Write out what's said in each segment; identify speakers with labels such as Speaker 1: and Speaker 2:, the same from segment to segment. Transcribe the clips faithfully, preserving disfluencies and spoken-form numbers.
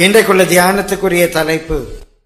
Speaker 1: இன்றைக்குள்ள தியானத்துக்குரிய தலைப்பு,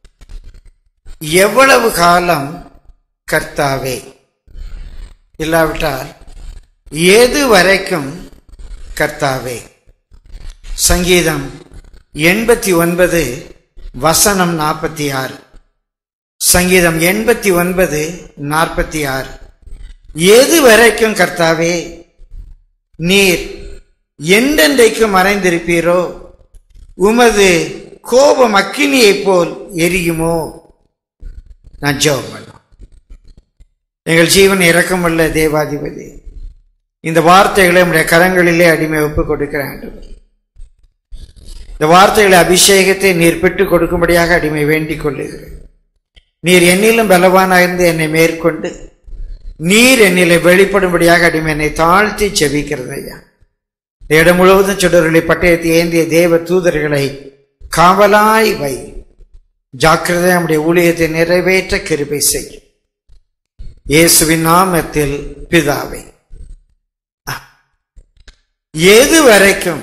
Speaker 1: எவ்வளவு காலம் கர்த்தாவே, இல்லாவிட்டால் ஏது வரைக்கும் கர்த்தாவே. சங்கீதம் எண்பத்தி ஒன்பது வசனம் நாற்பத்தி ஆறு. சங்கீதம் எண்பத்தி ஒன்பது நாற்பத்தி ஆறு. எது வரைக்கும் கர்த்தாவே நீர் என்றென்றைக்கு மறைந்திருப்பீரோ, உமது கோபம் அக்கினியைப் போல் எரியுமோ? நான் ஜெபம் பண்ணோம். எங்கள் ஜீவன் இரக்கமுள்ள தேவாதிபதி, இந்த வார்த்தைகளை நம்முடைய கரங்களிலே அடிமை ஒப்புக் கொடுக்கிறேன். இந்த வார்த்தைகளை அபிஷேகத்தை நீர் பெற்றுக் கொடுக்கும்படியாக அடிமை வேண்டிக் கொள்ளுகிறேன். நீர் என்னிலும் பலவானாயிருந்து என்னை மேற்கொண்டு நீர் என்னிலே வெளிப்படும்படியாக அடிமை என்னை தாழ்த்தி செபிக்கிறது ஐயா. இடம் முழுவதும் சுடர்களை பட்டயத்தை ஏந்திய தேவ தூதர்களை காவலாய் வை. ஜாக்கிரதை நம்முடைய ஊழியத்தை நிறைவேற்ற கிருபை செய். இயேசுவின் நாமத்தில் பிதாவே. எது வரைக்கும்,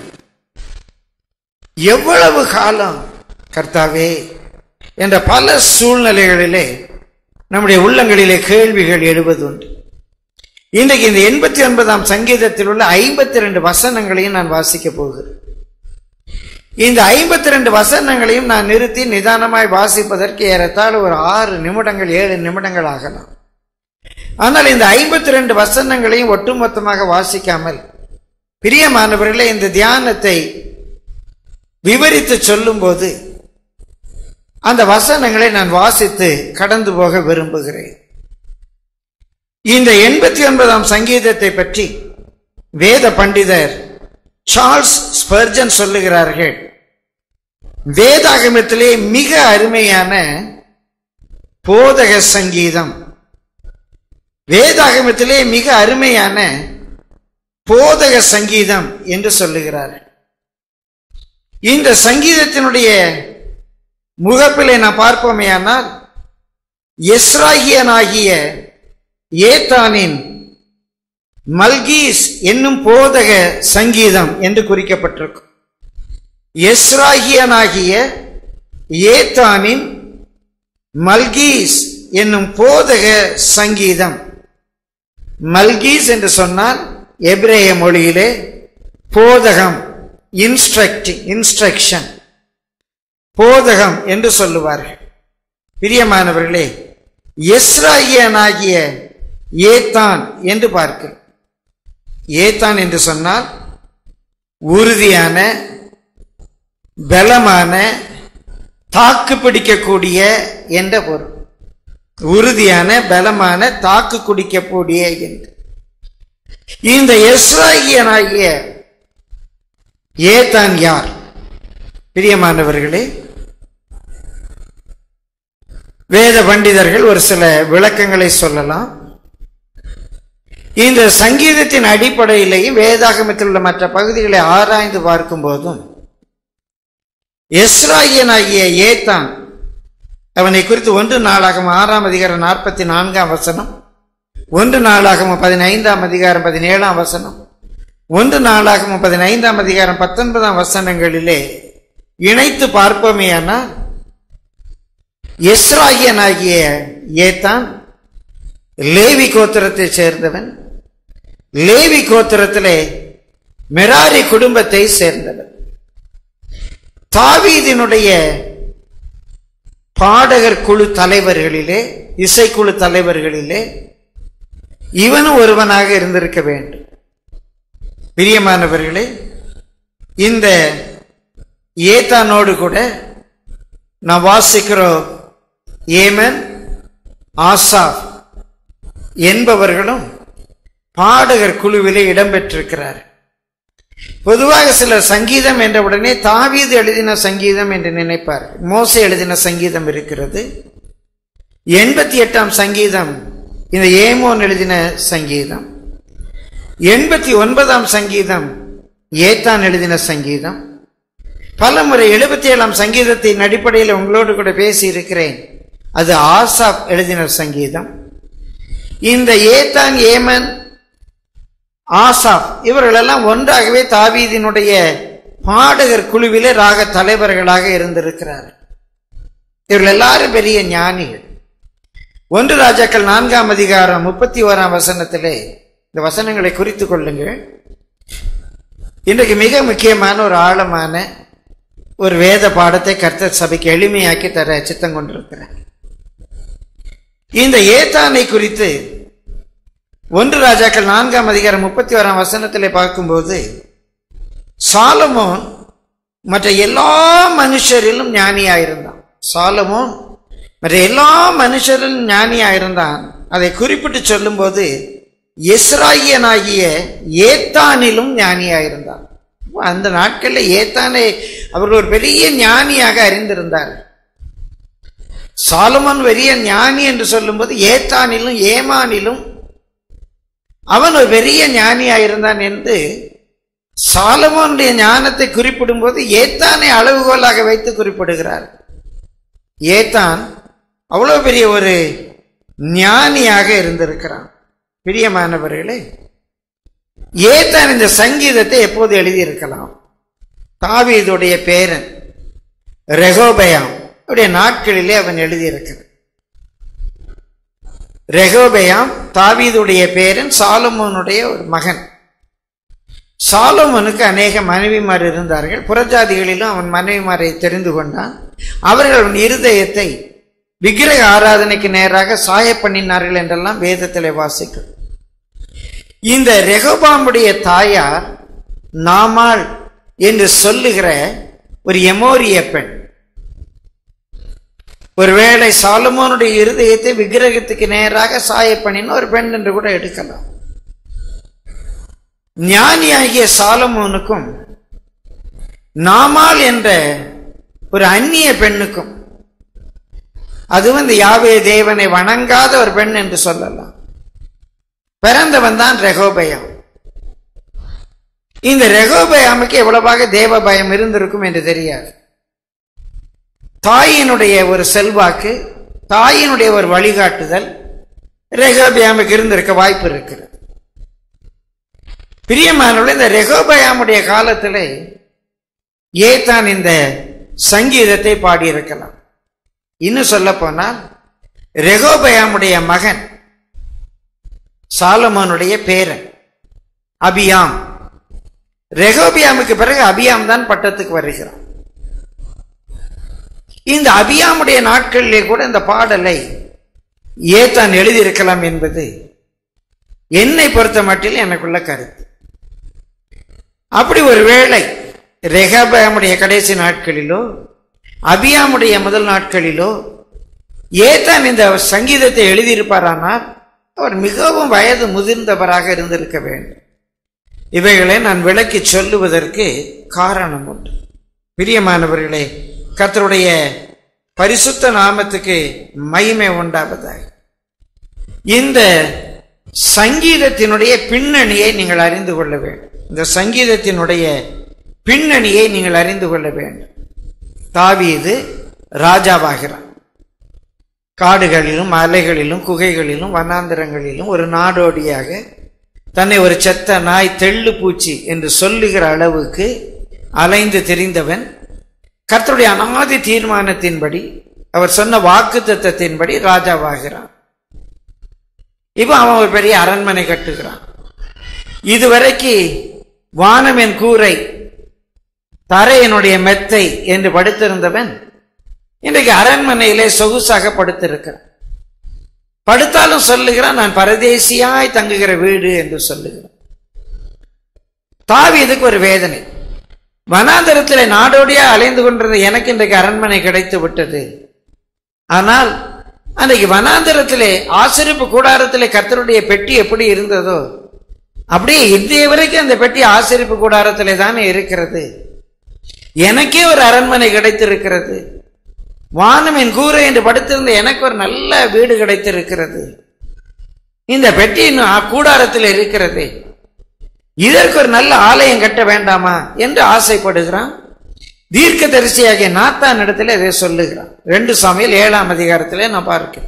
Speaker 1: எவ்வளவு காலம் கர்த்தாவே என்ற பல சூழ்நிலைகளிலே நம்முடைய உள்ளங்களிலே கேள்விகள் எழுவதுண்டு. இன்றைக்கு இந்த எண்பத்தி ஒன்பதாம் சங்கீதத்தில் உள்ள ஐம்பத்தி ரெண்டு வசனங்களையும் நான் வாசிக்க போகிறேன். இந்த ஐம்பத்தி ரெண்டு வசனங்களையும் நான் நிறுத்தி நிதானமாய் வாசிப்பதற்கு ஏறத்தாழ ஒரு ஆறு நிமிடங்கள் ஏழு நிமிடங்கள் ஆகலாம். ஆனால் இந்த ஐம்பத்தி ரெண்டு வசனங்களையும் ஒட்டுமொத்தமாக வாசிக்காமல், பிரியமானவர்களே, இந்த தியானத்தை விவரித்து சொல்லும் போது அந்த வசனங்களை நான் வாசித்து கடந்து போக விரும்புகிறேன். இந்த எண்பத்தி ஒன்பதாம் சங்கீதத்தை பற்றி வேத பண்டிதர் சார்ல்ஸ் ஸ்பர்ஜன் சொல்லுகிறார்கள், வேதாகமத்திலே மிக அருமையான போதக சங்கீதம், வேதாகமத்திலே மிக அருமையான போதக சங்கீதம் என்று சொல்லுகிறார்கள். இந்த சங்கீதத்தினுடைய முகப்பிலே நான் பார்ப்போமேயானால், எஸ்ராகியனாகிய ஏத்தானின் மல்கீஸ் என்னும் போதக சங்கீதம் என்று குறிக்கப்பட்டிருக்கும். எஸ்ராகியனாகிய ஏத்தானின் மல்கீஸ் என்னும் போதக சங்கீதம். மல்கீஸ் என்று சொன்னால் எபிரேய மொழியிலே போதகம், இன்ஸ்ட்ரக்டிங், இன்ஸ்ட்ரக்ஷன், போதகம் என்று சொல்லுவார்கள். பிரியமானவர்களே, எஸ்ராகியனாகிய ஏத்தான் என்று பார்க்கிறோம். ஏத்தான் என்று சொன்னால் உறுதியான, பலமான, தாக்கு பிடிக்கக்கூடிய என்ற பொருள். உறுதியான, பலமான, தாக்கு பிடிக்கக்கூடிய என்று. இந்த எஸ்ராகியனாகிய ஏத்தான் யார்? பிரியமானவர்களே, வேத பண்டிதர்கள் ஒரு சில விளக்கங்களை சொல்லலாம். இந்த சங்கீதத்தின் அடிப்படையிலேயே வேதாகமத்தில் உள்ள மற்ற பகுதிகளை ஆராய்ந்து பார்க்கும் போதும், எஸ்ராகியனாகிய ஏத்தான், அவனை குறித்து ஒன்று நாளாகம ஆறாம் அதிகாரம் நாற்பத்தி நான்காம் வசனம், ஒன்று நாளாகம பதினைந்தாம் அதிகாரம் பதினேழாம் வசனம், ஒன்று நாளாகம பதினைந்தாம் அதிகாரம் பத்தொன்பதாம் வசனங்களிலே இணைத்து பார்ப்போமேயானால், எஸ்ராகியனாகிய ஏத்தான் லேவி கோத்திரத்தை சேர்ந்தவன். லேவி கோத்திரத்திலே மெராரி குடும்பத்தை சேர்ந்தவன். தாவீதினுடைய பாடகர் குழு தலைவர்களிலே, இசைக்குழு தலைவர்களிலே இவனும் ஒருவனாக இருந்திருக்க வேண்டும். பிரியமானவர்களே, இந்த ஏத்தானோடு கூட நான் வாசிக்கிறோம் ஏமன், ஆசாப் என்பவர்களும் பாடகர் குழுவிலே இடம்பெற்றிருக்கிறார். பொதுவாக சிலர் சங்கீதம் என்ற உடனே தாவீது எழுதின சங்கீதம் என்று நினைப்பார். மோசே எழுதின சங்கீதம் இருக்கிறது. எண்பத்தி எட்டாம் சங்கீதம் இந்த ஏமோன் எழுதின சங்கீதம். எண்பத்தி ஒன்பதாம் சங்கீதம் ஏத்தான் எழுதின சங்கீதம். பல முறை எழுபத்தி ஏழாம் சங்கீதத்தின் அடிப்படையில் உங்களோடு கூட பேசி இருக்கிறேன். அது ஆசாப் எழுதின சங்கீதம். இந்த ஏத்தான், ஏமன், ஆசாப் இவர்களெல்லாம் ஒன்றாகவே தாவீதினுடைய பாடகர் குழுவிலே ராக தலைவர்களாக இருந்திருக்கிறார். இவர்கள் எல்லாரும் பெரிய ஞானிகள். ஒன்று ராஜாக்கள் நான்காம் அதிகாரம் முப்பத்தி ஓராம் வசனத்திலே இந்த வசனங்களை குறித்துக் கொள்ளுங்கள். இன்றைக்கு மிக முக்கியமான ஒரு ஆழமான ஒரு வேத பாடத்தை கர்த்தர் சபைக்கு எளிமையாக்கி தர சித்தம் கொண்டிருக்கிறார். இந்த ஏத்தானை குறித்து ஒன்று ராஜாக்கள் நான்காம் அதிகாரம் முப்பத்தி ஓராம் வசனத்திலே பார்க்கும்போது, சாலமோன் மற்ற எல்லா மனுஷரிலும் ஞானியாயிருந்தான். சாலமோன் மற்ற எல்லா மனுஷரிலும் ஞானியாயிருந்தான். அதை குறிப்பிட்டு சொல்லும் போது இஸ்ராயேலாகிய ஏத்தானிலும் ஞானியாயிருந்தான். அந்த நாட்களில் ஏத்தானை அவர்கள் ஒரு பெரிய ஞானியாக அறிந்திருந்தார். சாலமோன் பெரிய ஞானி என்று சொல்லும் போது ஏத்தானிலும் ஏமானிலும் அவன் ஒரு பெரிய ஞானியாயிருந்தான் என்று சாலமோனுடைய ஞானத்தை குறிப்பிடும் போது ஏத்தானை அளவுகோலாக வைத்து குறிப்பிடுகிறார். ஏத்தான் அவ்வளவு பெரிய ஒரு ஞானியாக இருந்திருக்கிறான். பிரியமானவர்களே, ஏத்தான் இந்த சங்கீதத்தை எப்போது எழுதியிருக்கலாம்? தாவீதுடைய பேரன் ரெகோபெயாம் உடைய நாட்களிலே அவன் எழுதியிருக்கிறான். ரெகோபெயாம் தாவீதுடைய பேரன், சாலமோனுடைய ஒரு மகன். சாலமோனுக்கு அநேக மனைவிமார் இருந்தார்கள். புறஜாதிகளிலும் அவன் மனைவிமாரை தெரிந்து கொண்டான். அவர்கள் அவன் இருதயத்தை விக்கிரக ஆராதனைக்கு நேராக சாய பண்ணினார்கள் என்றெல்லாம் வேதத்திலே வாசிக்கும். இந்த ரெகோபாமுடைய தாயார் நாமாள் என்று சொல்லுகிற ஒரு எமோரிய பெண். ஒருவேளை சாலமோனுடைய இருதயத்தை விக்கிரகத்துக்கு நேராக சாய பண்ணின ஒரு பெண் என்று கூட எடுக்கலாம். ஞானியாகிய சாலமோனுக்கும் நாமாள் என்ற ஒரு அந்நிய பெண்ணுக்கும், அது வந்து யாவே தேவனை வணங்காத ஒரு பெண் என்று சொல்லலாம், பிறந்தவன் தான் ரெகோபெயாம். இந்த ரெகோபெயாமுக்கு எவ்வளவாக தேவ பயம் இருந்திருக்கும் என்று தெரியாது. தாயினுடைய ஒரு செல்வாக்கு, தாயினுடைய ஒரு வழிகாட்டுதல் ரெகோபெயாமுக்கு இருந்திருக்க வாய்ப்பு இருக்கிறது. பிரியமானவர்களே, இந்த ரெகோபெயாமுடைய காலத்திலே ஏத்தான் இந்த சங்கீதத்தை பாடியிருக்கலாம். இன்னும் சொல்ல போனால் ரெகோபெயாமுடைய மகன் சாலமோனுடைய பேரன் அபியாம். ரெகோபெயாமுக்கு பிறகு அபியாம் தான் பட்டத்துக்கு வருகிறான். இந்த அபியாமுடைய நாட்களிலே கூட இந்த பாடலை ஏத்தான் எழுதியிருக்கலாம் என்பது என்னை பொறுத்த மட்டில் எனக்குள்ள கருத்து. அப்படி ஒரு வேளை ரெகோபெயாமுடைய கடைசி நாட்களிலோ அபியாமுடைய முதல் நாட்களிலோ ஏத்தான் இந்த சங்கீதத்தை எழுதியிருப்பாரானால் அவர் மிகவும் வயது முதிர்ந்தவராக இருந்திருக்க வேண்டும். இவைகளை நான் விளக்கி சொல்லுவதற்கு காரணம் உண்டு. பிரியமானவர்களே, கர்த்தருடைய பரிசுத்த நாமத்துக்கு மகிமை உண்டாவதாக. இந்த சங்கீதத்தினுடைய பின்னணியை நீங்கள் அறிந்து கொள்ள வேண்டும். இந்த சங்கீதத்தினுடைய பின்னணியை நீங்கள் அறிந்து கொள்ள வேண்டும். தாவீது ராஜாவாகிறான். காடுகளிலும் மலைகளிலும் குகைகளிலும் வனாந்திரங்களிலும் ஒரு நாடோடியாக தன்னை ஒரு செத்த நாய் தெள்ளு பூச்சி என்று சொல்லுகிற அளவுக்கு அலைந்து திரிந்தவன் கர்த்தருடைய அனாதி தீர்மானத்தின்படி, அவர் சொன்ன வாக்கு தத்தத்தின்படி ராஜாவாகிறான். இப்போ அவன் ஒரு பெரிய அரண்மனை கட்டுகிறான். இதுவரைக்கு வானம் என் கூரை, தரை என்னுடைய மெத்தை என்று படுத்திருந்தவன் இன்றைக்கு அரண்மனையிலே சொகுசாக படுத்திருக்கிறான். படுத்தாலும் சொல்லுகிறான், நான் பரதேசியாய் தங்குகிற வீடு என்று சொல்லுகிறான். தாவீதுக்கு ஒரு வேதனை. வனாந்தரத்தில் நாடோடியா அலைந்து கொண்டிருந்த எனக்கு இன்றைக்கு அரண்மனை கிடைத்து விட்டது. ஆனால் அன்றைக்கு வனாந்தரத்திலே ஆசரிப்பு கூடாரத்திலே கர்த்தருடைய பெட்டி எப்படி இருந்ததோ அப்படியே இன்றைய வரைக்கும் அந்த பெட்டி ஆசரிப்பு கூடாரத்திலே தானே இருக்கிறது. எனக்கே ஒரு அரண்மனை கிடைத்திருக்கிறது. வானம் என் கூரை என்று படுத்திருந்த எனக்கு ஒரு நல்ல வீடு கிடைத்திருக்கிறது. இந்த பெட்டி இன்னும் கூடாரத்தில் இருக்கிறது. இதற்கு ஒரு நல்ல ஆலயம் கட்ட வேண்டாமா என்று ஆசைப்படுகிறான். தீர்க்க தரிசியாகிய நாத்தான் இடத்துல இதை சொல்லுகிறான். ரெண்டு சாமுவேல் ஏழாம் அதிகாரத்திலே நான் பார்க்கிறேன்.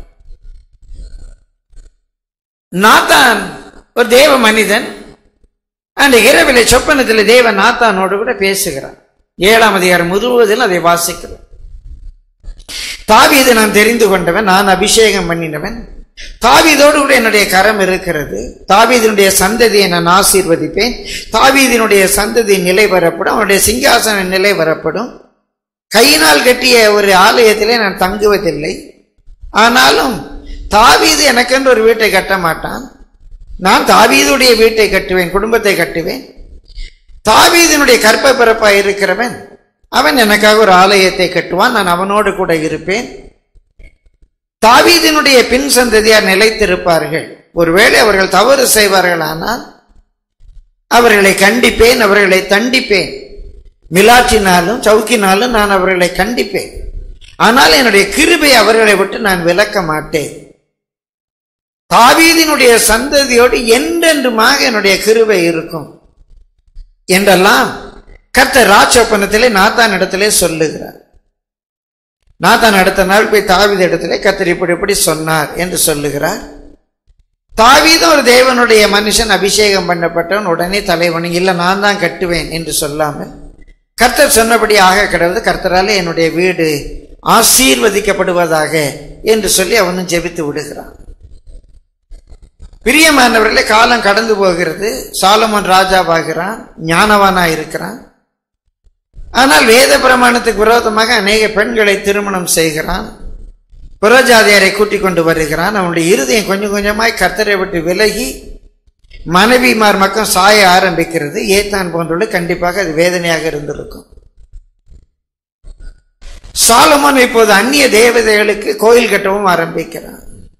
Speaker 1: நாத்தான் ஒரு தேவ மனிதன். அந்த இரவிலே சொப்பனத்தில் தேவ நாத்தானோடு கூட பேசுகிறான். ஏழாம் அதிகாரம் முழுவதில் அதை வாசிக்கிறோம். தாவீதை நான் தெரிந்து கொண்டவன், நான் அபிஷேகம் பண்ணினவன், தாவீதோடு கூட என்னுடைய கரம் இருக்கிறது, தாவீதினுடைய சந்ததியை நான் ஆசீர்வதிப்பேன், தாவீதினுடைய சந்ததி நிலை வரப்படும், அவனுடைய சிங்காசன நிலை வரப்படும், கையினால் கட்டிய ஒரு ஆலயத்திலே நான் தங்குவதில்லை, ஆனாலும் தாவீது எனக்கென்று ஒரு வீட்டை கட்ட மாட்டான், நான் தாவீதுடைய வீட்டை கட்டுவேன், குடும்பத்தை கட்டுவேன், தாவீதினுடைய கற்ப பிறப்பாய் இருக்கிறவன் அவன் எனக்காக ஒரு ஆலயத்தை கட்டுவான், நான் அவனோடு கூட இருப்பேன், தாவீதினுடைய பின் சந்ததியார் நிலைத்திருப்பார்கள், ஒருவேளை அவர்கள் தவறு செய்வார்கள் ஆனால் அவர்களை கண்டிப்பேன், அவர்களை தண்டிப்பேன், மிலாற்றினாலும் சவுக்கினாலும் நான் அவர்களை கண்டிப்பேன், ஆனால் என்னுடைய கிருபை அவர்களை விட்டு நான் விலக்க மாட்டேன், தாவீதினுடைய சந்ததியோடு என்றென்றுமாக என்னுடைய கிருபை இருக்கும் என்றெல்லாம் கர்த்தர் ராஜோப்பனத்திலே நாத்தான் இடத்திலே சொல்லுகிறார். நாத்தான் அடுத்த நாள் போய் தாவீது இடத்திலே கர்த்தர் இப்படி இப்படி சொன்னார் என்று சொல்லுகிறார். தாவீதும் ஒரு தேவனுடைய மனுஷன், அபிஷேகம் பண்ணப்பட்டவன், உடனே தலைவணங்கி இல்லை நான் தான் கட்டுவேன் என்று சொல்லாமல் கர்த்தர் சொன்னபடி ஆக கிடவது, கர்த்தராலே என்னுடைய வீடு ஆசீர்வதிக்கப்படுவதாக என்று சொல்லி அவனும் ஜெபித்து விடுகிறான். பிரியமானவர்களே, காலம் கடந்து போகிறது, சாலமோன் ராஜாவாகிறான், ஞானவானா இருக்கிறான், ஆனால் வேத பிரமாணத்துக்கு விரோதமாக அநேக பெண்களை திருமணம் செய்கிறான், புறஜாதியாரை கூட்டிக் கொண்டு வருகிறான், அவனுடைய இருதயம் கொஞ்சம் கொஞ்சமாய் கர்த்தரை விட்டு விலகி மனைவிமார் மக்கள் சாய ஆரம்பிக்கிறது. ஏத்தான் போன்றுள்ள கண்டிப்பாக அது வேதனையாக இருந்திருக்கும். சாலமோன் இப்போது அந்நிய தேவதைகளுக்கு கோயில் கட்டவும் ஆரம்பிக்கிறான்.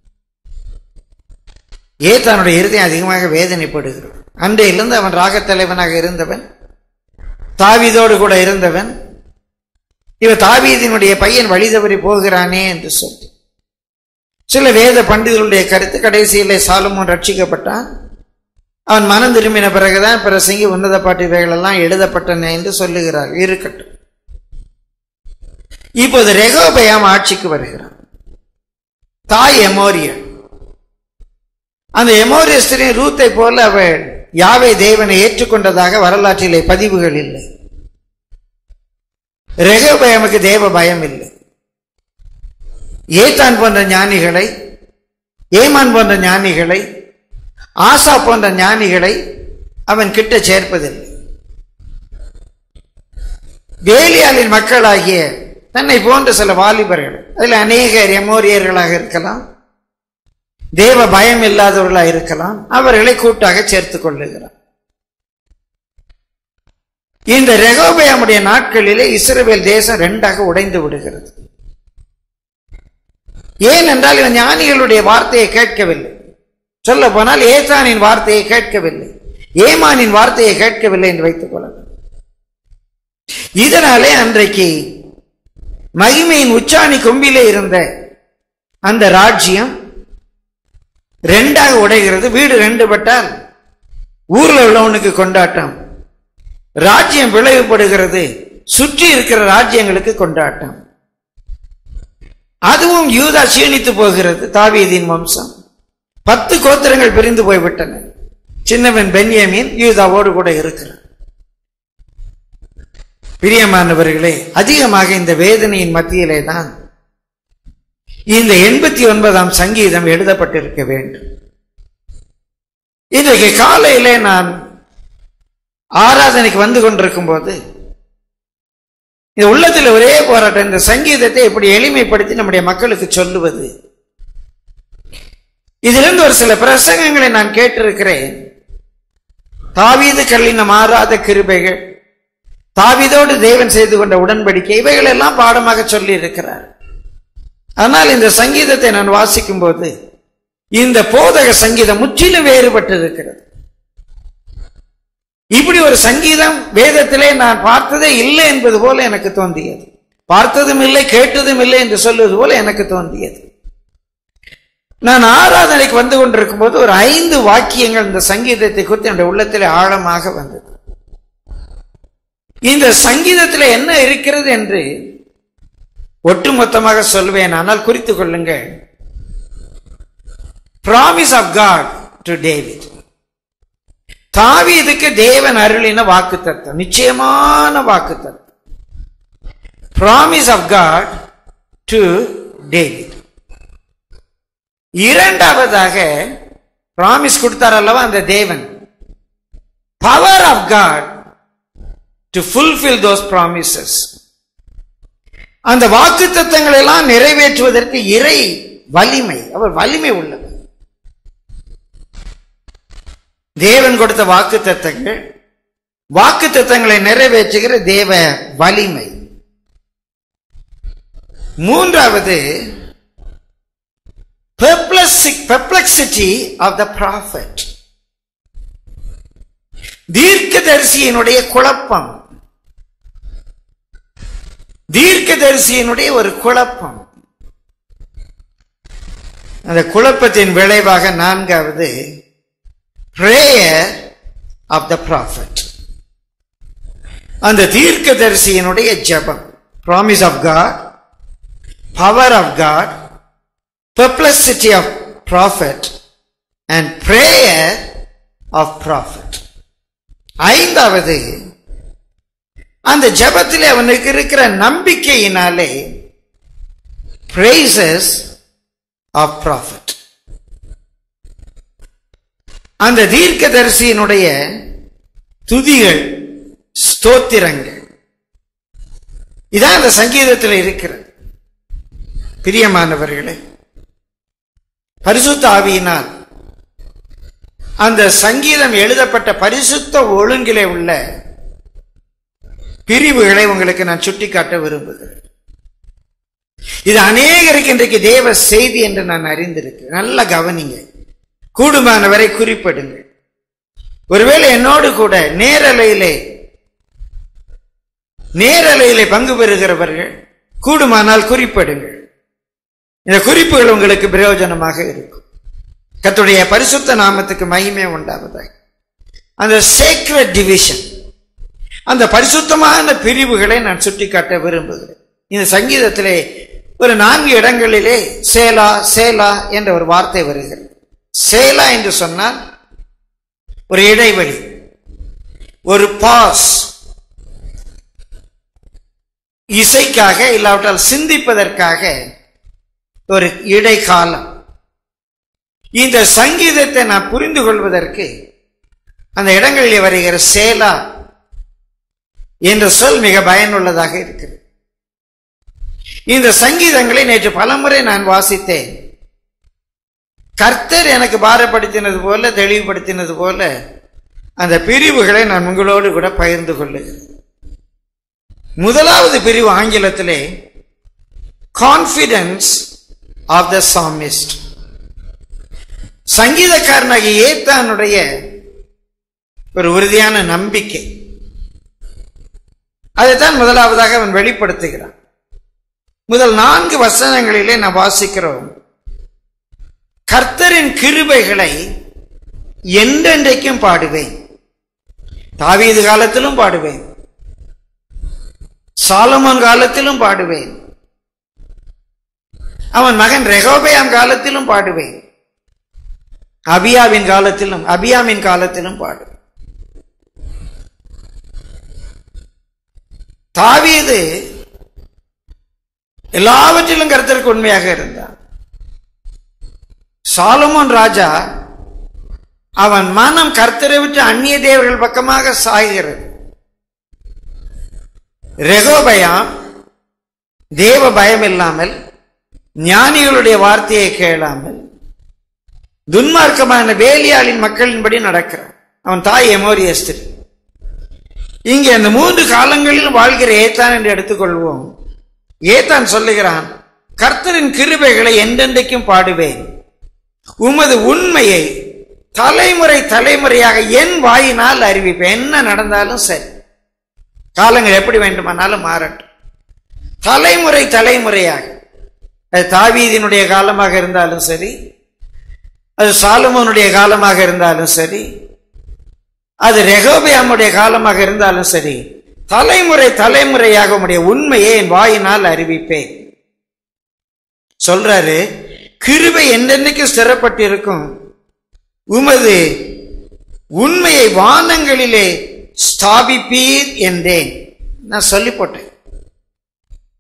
Speaker 1: ஏத்தானுடைய இருதயம் அதிகமாக வேதனைப்படுகிறது. அன்றையிலிருந்து அவன் ராகத்தலைவனாக இருந்தவன், தாவீதோடு கூட இருந்தவன், இவன் தாவீதினுடைய பையன் வழி தவறி போகிறானே என்று சொல்லி சில வேத பண்டிதர்களுடைய கருத்து. கடைசியிலே சாலமோன் ரட்சிக்கப்பட்டான். அவன் மனம் திரும்பின பிறகுதான் பிரசங்கி உன்னத பாட்டுகள் எல்லாம் எழுதப்பட்டன என்று சொல்லுகிறார். இருக்கட்டும். இப்போது ரெகோபெயாம் ஆட்சிக்கு வருகிறான். தாய் எமோரியன். அந்த எமோரிய ஸ்திரீ ரூத்தை போல அவள் யாவே தேவனை ஏற்றுக்கொண்டதாக வரலாற்றிலே பதிவுகள் இல்லை. ரெகோபெயாமுக்கு தேவ பயம் இல்லை. ஏத்தான் போன்ற ஞானிகளை, ஏமான் போன்ற ஞானிகளை, ஆசா போன்ற ஞானிகளை அவன் கிட்ட சேர்ப்பதில்லை. வேலியாளின் மக்களாகிய தன்னை போன்ற சில வாலிபர்கள், அதில் அநேகர் எமோரியர்களாக இருக்கலாம், தேவ பயம் இல்லாதவர்களாக இருக்கலாம், அவர்களை கூட்டாக சேர்த்துக் கொள்ளுகிறார். இந்த ரெகோபெயாமுடைய நாட்களிலே இஸ்ரவேல் தேசம் ரெண்டாக உடைந்து விடுகிறது. ஏனென்றால் இவன் ஞானிகளுடைய வார்த்தையை கேட்கவில்லை, சொல்ல போனால் ஏத்தானின் வார்த்தையை கேட்கவில்லை, ஏமானின் வார்த்தையை கேட்கவில்லை என்று வைத்துக் கொள்ளலாம். இதனாலே அன்றைக்கு மகிமையின் உச்சாணி கொம்பிலே இருந்த அந்த ராஜ்யம் ரெண்டாக உடைகிறது. வீடு ரெண்டு பட்டால் ஊர்ல உள்ளவனுக்கு கொண்டாட்டம், ராஜ்யம் விளைவுபடுகிறது, சுற்றி இருக்கிற ராஜ்யங்களுக்கு கொண்டாட்டம். அதுவும் யூதா சீனித்து போகிறது. தாவீதின் வம்சம் பத்து கோத்திரங்கள் பிரிந்து போய்விட்டன. சின்னவன் பென்யமீன் யூதாவோடு கூட இருக்கிறான். பிரியமானவர்களே, அதிகமாக இந்த வேதனையின் மத்தியிலே தான் இந்த எண்பத்தி ஒன்பதாம் சங்கீதம் எழுதப்பட்டிருக்க வேண்டும். இன்றைக்கு காலையிலே நான் ஆராதனைக்கு வந்து கொண்டிருக்கும் போது இந்த உள்ளத்தில் ஒரே போராட்டம், இந்த சங்கீதத்தை எப்படி எளிமைப்படுத்தி நம்முடைய மக்களுக்கு சொல்லுவது. இதிலிருந்து ஒரு சில பிரசங்கங்களை நான் கேட்டிருக்கிறேன். தாவீது கல்லின மாறாத கிருபைகள், தாவீதோடு தேவன் செய்து கொண்ட உடன்படிக்கை, இவைகள் எல்லாம் பாடமாக சொல்லி இருக்கிறார். ஆனால் இந்த சங்கீதத்தை நான் வாசிக்கும் போது இந்த போதக சங்கீதம் முற்றிலும் வேறுபட்டு இருக்கிறது. இப்படி ஒரு சங்கீதம் வேதத்திலே நான் பார்த்ததே இல்லை என்பது போல எனக்கு தோன்றியது. பார்த்ததும் இல்லை, கேட்டதும் இல்லை என்று சொல்வது போல எனக்கு தோன்றியது. நான் ஆராதனைக்கு வந்து கொண்டிருக்கும் போது ஒரு ஐந்து வாக்கியங்கள் இந்த சங்கீதத்தை குறித்து என்னுடைய உள்ளத்திலே ஆழமாக வந்தது. இந்த சங்கீதத்தில் என்ன இருக்கிறது என்று ஒட்டுமொத்தமாக சொல்வேன், ஆனால் குறித்துக் கொள்ளுங்கள். Promise of God to David. தாவீதுக்கு தேவன் அருளின வாக்குத்தத்தம், நிச்சயமான வாக்குத்தத்தம். promise of God to David. இரண்டாவதாக ப்ராமிஸ் கொடுத்தார் அல்லவா அந்த தேவன், power of God to fulfill those promises. அந்த வாக்குத்தத்தங்களை எல்லாம் நிறைவேற்றுவதற்கு இறை வலிமை, அவர் வலிமை உள்ளவர். தேவன் கொடுத்த வாக்குத்தத்தங்கள், வாக்குத்தத்தங்களை நிறைவேற்றுகிற தேவ வலிமை. மூன்றாவது perplexity of the prophet. தீர்க்கதரிசியினுடைய குழப்பம், தீர்க்கதரிசியினுடைய ஒரு குழப்பம். அந்த குழப்பத்தின் விளைவாக நான்காவது prayer of the prophet. அந்த தீர்க்கதரிசியினுடைய ஜெபம், promise of God, power of God, perplexity of prophet and prayer of prophet. ஐந்தாவது அந்த ஜெபத்திலே அவனுக்கு இருக்கிற நம்பிக்கையினாலே praises of prophet. அந்த தீர்க்கதரிசியினுடைய துதிகள், ஸ்தோத்திரங்கள், இதான் அந்த சங்கீதத்தில் இருக்கிறது. பிரியமானவர்களே, பரிசுத்த ஆவியினால் அந்த சங்கீதம் எழுதப்பட்ட பரிசுத்த ஒழுங்கிலே உள்ள பிரிவுகளை உங்களுக்கு நான் சுட்டிக்காட்ட விரும்புகிறேன். இது அநேகருக்கு இன்றைக்கு தேவ செய்தி என்று நான் அறிந்திருக்கிறேன். நல்ல கவனிங்க, கூடுமானவரை குறிப்பிடுங்கள். ஒருவேளை என்னோடு கூட நேரலையிலே நேரலையிலே பங்கு பெறுகிறவர்கள் கூடுமானால் குறிப்பிடுங்கள். இந்த குறிப்புகள் உங்களுக்கு பிரயோஜனமாக இருக்கும். கர்த்தருடைய பரிசுத்த நாமத்துக்கு மகிமை உண்டாவதாக. அந்த சேக்ரெட் டிவிஷன், அந்த பரிசுத்தமான பிரிவுகளை நான் சுட்டிக்காட்ட விரும்புகிறேன். இந்த சங்கீதத்திலே ஒரு நான்கு இடங்களிலே சேலா சேலா என்ற ஒரு வார்த்தை வருகிறது. சேலா என்று சொன்னால் ஒரு இடைவெளி, ஒரு பாஸ், இசைக்காக இல்லாவிட்டால் சிந்திப்பதற்காக ஒரு இடைக்காலம். இந்த சங்கீதத்தை நான் புரிந்து கொள்வதற்கு அந்த இடங்களில் வருகிற சேலா என்ற சொல் மிக பயனுள்ளதாக இருக்கிறது. இந்த சங்கீதங்களை நேற்று பலமுறை நான் வாசித்தேன். கர்த்தர் எனக்கு பாரப்படுத்தினது போல, தெளிவுபடுத்தினது போல அந்த பிரிவுகளை நான் உங்களோடு கூட பகிர்ந்து கொள்ளுகிறேன். முதலாவது பிரிவு ஆங்கிலத்திலே கான்பிடன்ஸ் ஆஃப் த சாமிஸ்ட். சங்கீதக்காரனாகிய ஏத்தானுடைய ஒரு உறுதியான நம்பிக்கை, அதைத்தான் முதலாவதாக அவன் வெளிப்படுத்துகிறான். முதல் நான்கு வசனங்களிலே நான் வாசிக்கிறோம், கர்த்தரின் கிருபைகளை என்றென்றைக்கும் பாடுவேன். தாவீது காலத்திலும் பாடுவேன், சாலமோன் காலத்திலும் பாடுவேன், அவன் மகன் ரெகோபெயாம் காலத்திலும் பாடுவேன், அபியாவின் காலத்திலும் அபியாமின் காலத்திலும் பாடுவேன். தாவீது எல்லாவற்றிலும் கர்த்தருக்கு உண்மையாக இருந்தான். சாலமோன் ராஜா, அவன் மனம் கர்த்தரை விட்டு அந்நிய தேவர்கள் பக்கமாக சாய்கிறது. ரெகோபெயாம் தேவ பயம் இல்லாமல், ஞானிகளுடைய வார்த்தையை கேளாமல், துன்மார்க்கமான வேலியாளின் மக்களின்படி நடக்கிறான். அவன் தாய் எமோரியஸ்திரி. இங்கே அந்த மூன்று காலங்களில் வாழ்கிற ஏத்தான் என்று எடுத்துக்கொள்வோம். ஏத்தான் சொல்லுகிறான், கர்த்தரின் கிருபைகளை என்றென்றைக்கும் பாடுவேன், உமது உண்மையை தலைமுறை தலைமுறையாக என் வாயினால் அறிவிப்பேன். என்ன நடந்தாலும் சரி, காலங்கள் எப்படி வேண்டுமானாலும் மாறட்டும், தலைமுறை தலைமுறையாக, அது தாவீதினுடைய காலமாக இருந்தாலும் சரி, அது சாலமோனுடைய காலமாக இருந்தாலும் சரி, அது ரெகோபெயாமுடைய காலமாக இருந்தாலும் சரி, தலைமுறை தலைமுறையாக உம்முடைய உண்மையை என் வாயினால் அறிவிப்பேன் சொல்றாரு. கிருபை என்னென்னைக்கு ஸ்திரப்பட்டிருக்கும், உமது உண்மையை வானங்களிலே ஸ்தாபிப்பீர் என்றேன். நான் சொல்லி போட்டேன்,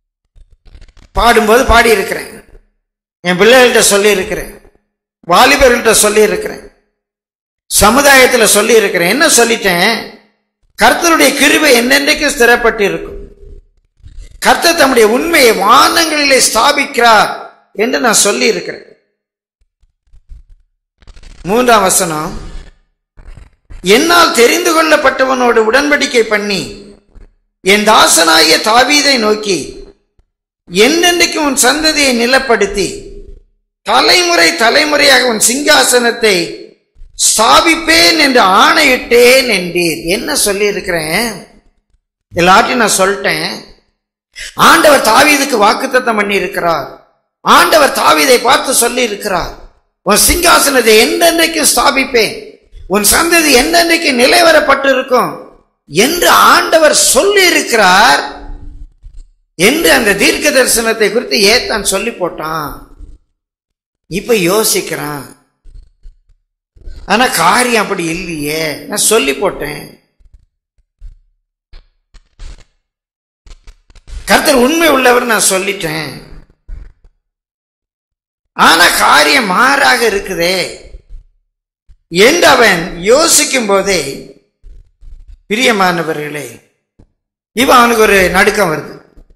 Speaker 1: பாடும்போது பாடி இருக்கிறேன், என் பிள்ளைகள்கிட்ட சொல்லி இருக்கிறேன், வாலிபர்கள்ட்ட சொல்லி இருக்கிறேன், சமுதாயத்தில் சொல்லி இருக்கிறேன். என்ன சொல்லிட்டேன்? கர்த்தருடைய கிருபை என்னென்றைக்கும் ஸ்திரப்பட்டு இருக்கும். கர்த்தர் தம்முடைய உண்மையை வானங்களிலே ஸ்தாபிக்கிறார் என்று நான் சொல்லி இருக்கிறேன். மூன்றாம் வசனம், என்னால் தெரிந்து கொள்ளப்பட்டவனோடு உடன்படிக்கை பண்ணி என் தாசனாகிய தாவீதை நோக்கி என்னென்றைக்கும் உன் சந்ததியை நிலப்படுத்தி தலைமுறை தலைமுறையாக உன் சிங்காசனத்தை ஸ்தாபிப்பேன் என்று ஆணையிட்டேன் என்றீர். என்ன சொல்லி இருக்கிறேன்? எல்லாத்தையும் நான் சொல்லிட்டேன். ஆண்டவர் தாவீதுக்கு வாக்குத்தத்தம் பண்ணி இருக்கிறார். ஆண்டவர் தாவீதை பார்த்து சொல்லி இருக்கிறார், உன் சிங்காசனத்தை என்னென்றைக்கு ஸ்தாபிப்பேன், உன் சந்ததி என்னென்றைக்கு நிலைவரப்பட்டு இருக்கும் என்று ஆண்டவர் சொல்லி இருக்கிறார் என்று அந்த தீர்க்க தரிசனத்தை குறித்து ஏத்தான் சொல்லி போட்டான். இப்ப யோசிக்கிறான், ஆனா காரியம் அப்படி இல்லையே, நான் சொல்லி போட்டேன். கர்த்தர் உண்மை உள்ளவர் நான் சொல்லிட்டேன், ஆனா காரியம் மாறாக இருக்குதே என்று அவன் யோசிக்கும் போதே, பிரியமானவர்களே, இவன் அவனுக்கு ஒரு நடுக்கம் வருது.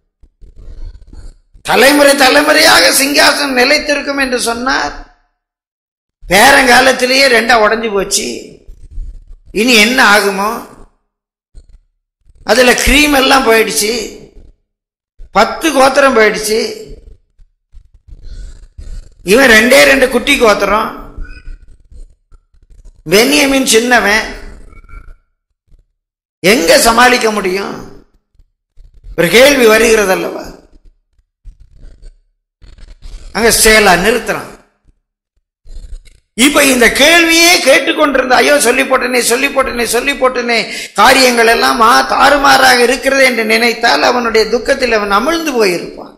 Speaker 1: தலைமுறை தலைமுறையாக சிங்காசனம் நிலைத்திருக்கும் என்று சொன்னார். பேரங்காலத்திலேயே ரெண்டா உடஞ்சு போச்சு, இனி என்ன ஆகுமோ? அதுல கிரீம் எல்லாம் போயிடுச்சு, பத்து கோத்திரம் போயிடுச்சு. இவன் ரெண்டே ரெண்டு குட்டி கோத்திரம், பென்யமீன் சின்னவன், எங்க சமாளிக்க முடியும்? ஒரு கேள்வி வருகிறது அல்லவா? அங்க ஸ்டேலா நிறுத்துறான். இப்ப இந்த கேள்வியே கேட்டுக்கொண்டிருந்த, ஐயோ சொல்லி போட்டனே சொல்லி போட்டனே சொல்லி போட்டனே காரியங்கள் எல்லாம் தாறுமாறாக இருக்கிறது என்று நினைத்தால் அவனுடைய துக்கத்தில் அவன் அமிழ்ந்து போயிருப்பான்.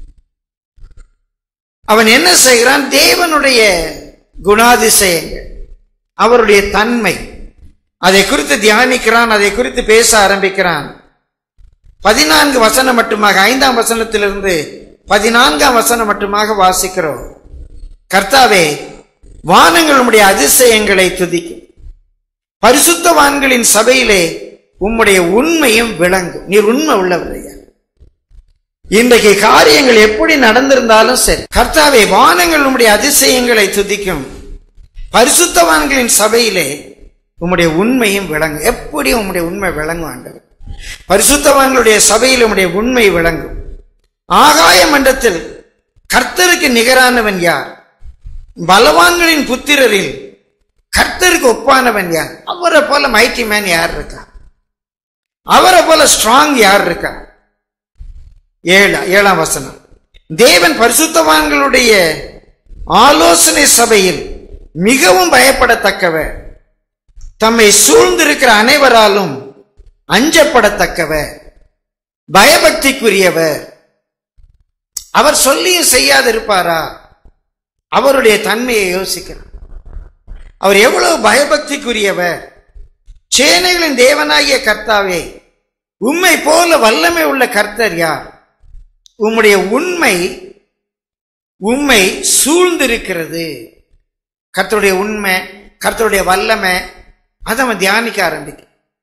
Speaker 1: அவன் என்ன செய்கிறான்? தேவனுடைய குணாதிசயங்கள், அவருடைய தன்மை, அதை குறித்து தியானிக்கிறான், அதை குறித்து பேச ஆரம்பிக்கிறான். பதினான்கு வசனம் மட்டுமாக, ஐந்தாம் வசனத்திலிருந்து பதினான்காம் வசனம் மட்டுமாக வாசிக்கிறோம். கர்த்தாவே, வானங்கள் உம்முடைய அதிசயங்களை துதிக்கும், பரிசுத்தவான்களின் சபையிலே உம்முடைய உண்மையும் விளங்கும். நீர் உண்மை உள்ளவரையா? இன்றைக்கு காரியங்கள் எப்படி நடந்திருந்தாலும் சரி, கர்த்தாவே, வானங்கள் உம்முடைய அதிசயங்களை துதிக்கும், பரிசுத்தவான்களின் சபையிலே உம்முடைய உண்மையும் விளங்கும். எப்படி உம்முடைய உண்மை விளங்கும் ஆண்டவர்? பரிசுத்தவான்களுடைய சபையில் உம்முடைய உண்மை விளங்கும். ஆகாய மண்டலத்தில் கர்த்தருக்கு நிகரானவன் யார்? பலவான்களின் புத்திரரில் கர்த்தருக்கு ஒப்பானவன் யார்? அவரை போல மைட்டி மேன் யார் இருக்கா? அவரை போல ஸ்ட்ராங் யார் இருக்கா? ஏழா ஏழாம் வசனம், தேவன் பரிசுத்தவான்களுடைய ஆலோசனை சபையில் மிகவும் பயப்படத்தக்கவர், தம்மை சூழ்ந்திருக்கிற அனைவராலும் அஞ்சப்படத்தக்கவர், பயபக்திக்குரியவர். அவர் சொல்லியும் செய்யாதிருப்பாரா? அவருடைய தன்மையை யோசிக்கிறார். அவர் எவ்வளவு பயபக்திக்குரியவர். சேனைகளின் தேவனாகிய கர்த்தாவே, உம்மை போல வல்லமை உள்ள கர்த்தர் யார்? உம்முடைய உண்மை உம்மை சூழ்ந்திருக்கிறது. கர்த்தருடைய உண்மை, கர்த்தருடைய வல்லமை, அதை அவன் தியானிக்க ஆரம்பிக்க.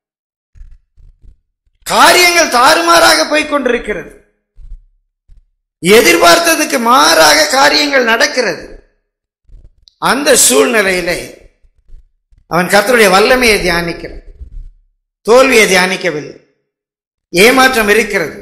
Speaker 1: காரியங்கள் தாறுமாறாக போய்கொண்டிருக்கிறது, எதிர்பார்த்ததுக்கு மாறாக காரியங்கள் நடக்கிறது. அந்த சூழ்நிலையிலே அவன் கர்த்தருடைய வல்லமையை தியானிக்கிறான், தோல்வியை தியானிக்கவில்லை. ஏமாற்றம் இருக்கிறது,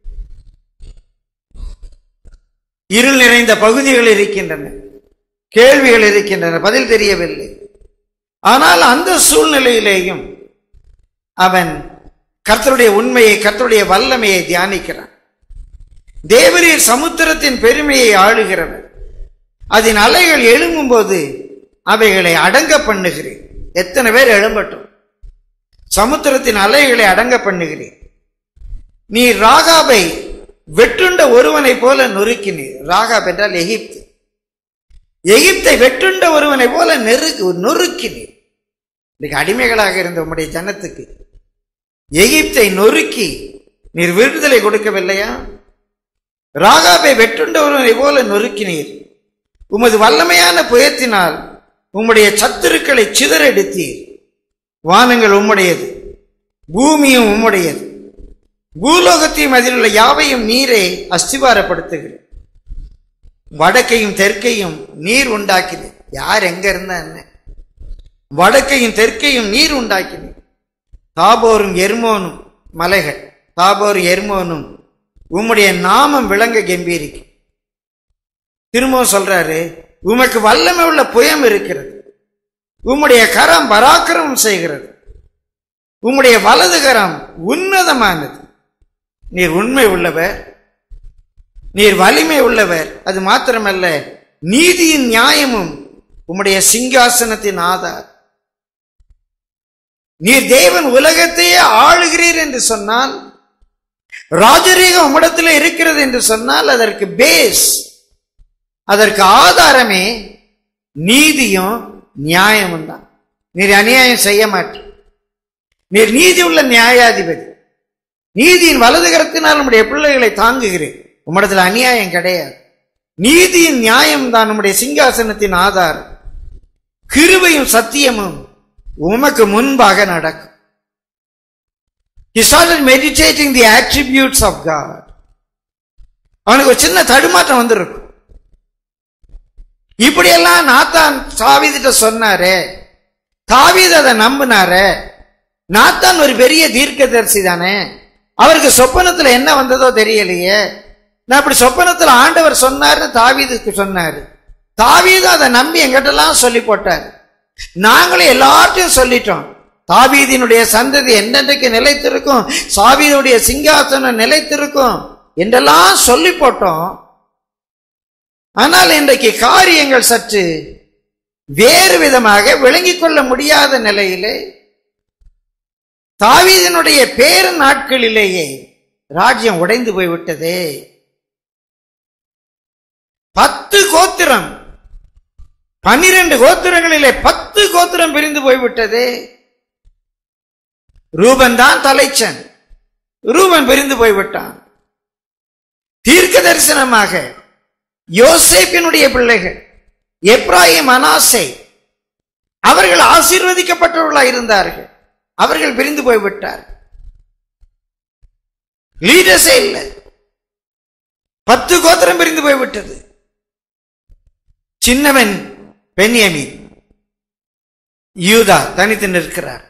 Speaker 1: இருள் நிறைந்த பகுதிகள் இருக்கின்றன, கேள்விகள் இருக்கின்றன, பதில் தெரியவில்லை. ஆனால் அந்த சூழ்நிலையிலேயும் அவன் கர்த்தருடைய உண்மையை, கர்த்தருடைய வல்லமையை தியானிக்கிறான். தேவரீர் சமுத்திரத்தின் பெருமையை ஆளுகிறவர், அதன் அலைகள் எழும்பும் போது அவைகளை அடங்க பண்ணுகிறேன். எத்தனை பேர் எழும்பட்டும், சமுத்திரத்தின் அலைகளை அடங்க பண்ணுகிறேன். நீ ராகாபை வெட்டுண்ட ஒருவனை போல நொறுக்கினீர். ராகாப் என்றால் எகிப்து. எகிப்தை வெட்டுண்ட ஒருவனை போல நெருக்கு நொறுக்கினீர். இன்னைக்கு அடிமைகளாக இருந்த உம்முடைய ஜனத்துக்கு எகிப்தை நொறுக்கி நீர் விடுதலை கொடுக்கவில்லையா? ராகாபை வெட்டுண்டவரை போல நொறுக்கினீர். உமது வல்லமையான புயத்தினால் உம்முடைய சத்துருக்களை சிதறெடுத்தீர். வானங்கள் உம்முடையது, பூமியும் உம்முடையது, பூலோகத்தையும் அதில் உள்ள யாவையும் நீரை அஸ்திவாரப்படுத்துகிறேன். வடக்கையும் தெற்கையும் நீர் உண்டாக்கினேன். யார் எங்க இருந்தா என்ன? வடக்கையும் தெற்கையும் நீர் உண்டாக்கினேன். தாபோரும் எர்மோனும் மலைகள், தாபோர் எர்மோனும் உம்முடைய நாமம் விளங்க கம்பீரிக்கு. திரும்பவும் சொல்றாரு, உமக்கு வல்லமை உள்ள புயம் இருக்கிறது, உம்முடைய கரம் பராக்கிரமம் செய்கிறது, உம்முடைய வலது கரம் உன்னதமானது. நீர் உண்மை உள்ளவர், நீர் வலிமை உள்ளவர். அது மாத்திரமல்ல, நீதியின் நியாயமும் உம்முடைய சிங்காசனத்தின் ஆதார். நீர் தேவன் உலகத்தையே ஆளுகிறீர் என்று சொன்னால், ராஜரீகம் உம்மிடத்தில் இருக்கிறது என்று சொன்னால், அதற்கு பேஸ், அதற்கு ஆதாரமே நீதியும் நியாயமும் தான். நீர் அநியாயம் செய்ய மாட்டீர். நீர் நீதி உள்ள நியாயாதிபதி. நீதியின் வலது கரத்தினால் நம்முடைய பிள்ளைகளை தாங்குகிறேன். உம்மிடத்தில் அநியாயம் கிடையாது. நீதியின் நியாயம் தான் நம்முடைய சிங்காசனத்தின் ஆதாரம். கிருபையும் சத்தியமும் உமக்கு முன்பாக நடக்கும். He started meditating the attributes of God. அவனுக்கு ஒரு சின்ன தடுமாற்றம் வந்திருக்கும். இப்படியெல்லாம் நாத்தான் தாவீதுட்ட சொன்னாரே, தாவீது அதை நம்பினாரே. நாத்தான் ஒரு பெரிய தீர்க்கதரிசி தானே, அவருக்கு சொப்பனத்துல என்ன வந்ததோ தெரியலையே. நான் இப்படி சொப்பனத்துல ஆண்டவர் சொன்னார்னு தாவீதுக்கு சொன்னாரு. தாவீது அதை நம்பி எங்கிட்டலாம் சொல்லி போட்டார். நாங்களும் எல்லார்ட்டையும் சொல்லிட்டோம், தாவீதினுடைய சந்ததி என்னென்றைக்கு நிலைத்திருக்கும், தாவீதுடைய சிங்காசனம் நிலைத்திருக்கும் என்றெல்லாம் சொல்லி போட்டோம். ஆனால் இன்றைக்கு காரியங்கள் சற்று வேறு விதமாக விளங்கிக் கொள்ள முடியாத நிலையிலே, தாவீதினுடைய பேரு நாட்களிலேயே ராஜ்யம் உடைந்து போய்விட்டதே. பத்து கோத்திரம், பன்னிரண்டு கோத்திரங்களிலே பத்து கோத்திரம் பிரிந்து போய்விட்டது. ரூபன் தான் தலைச்சன், ரூபன் பிரிந்து போய்விட்டான். தீர்க்க தரிசனமாக யோசேப்பினுடைய பிள்ளைகள் எப்ராயிம், மனாசே, அவர்கள் ஆசீர்வதிக்கப்பட்டவர்களாக இருந்தார்கள். அவர்கள் பிரிந்து போய்விட்டார். லீடர்ஸே இல்லை. பத்து கோத்திரம் பிரிந்து போய்விட்டது. சின்னவன் பென்யமீன், யூதா தனித்து நிற்கிறார்.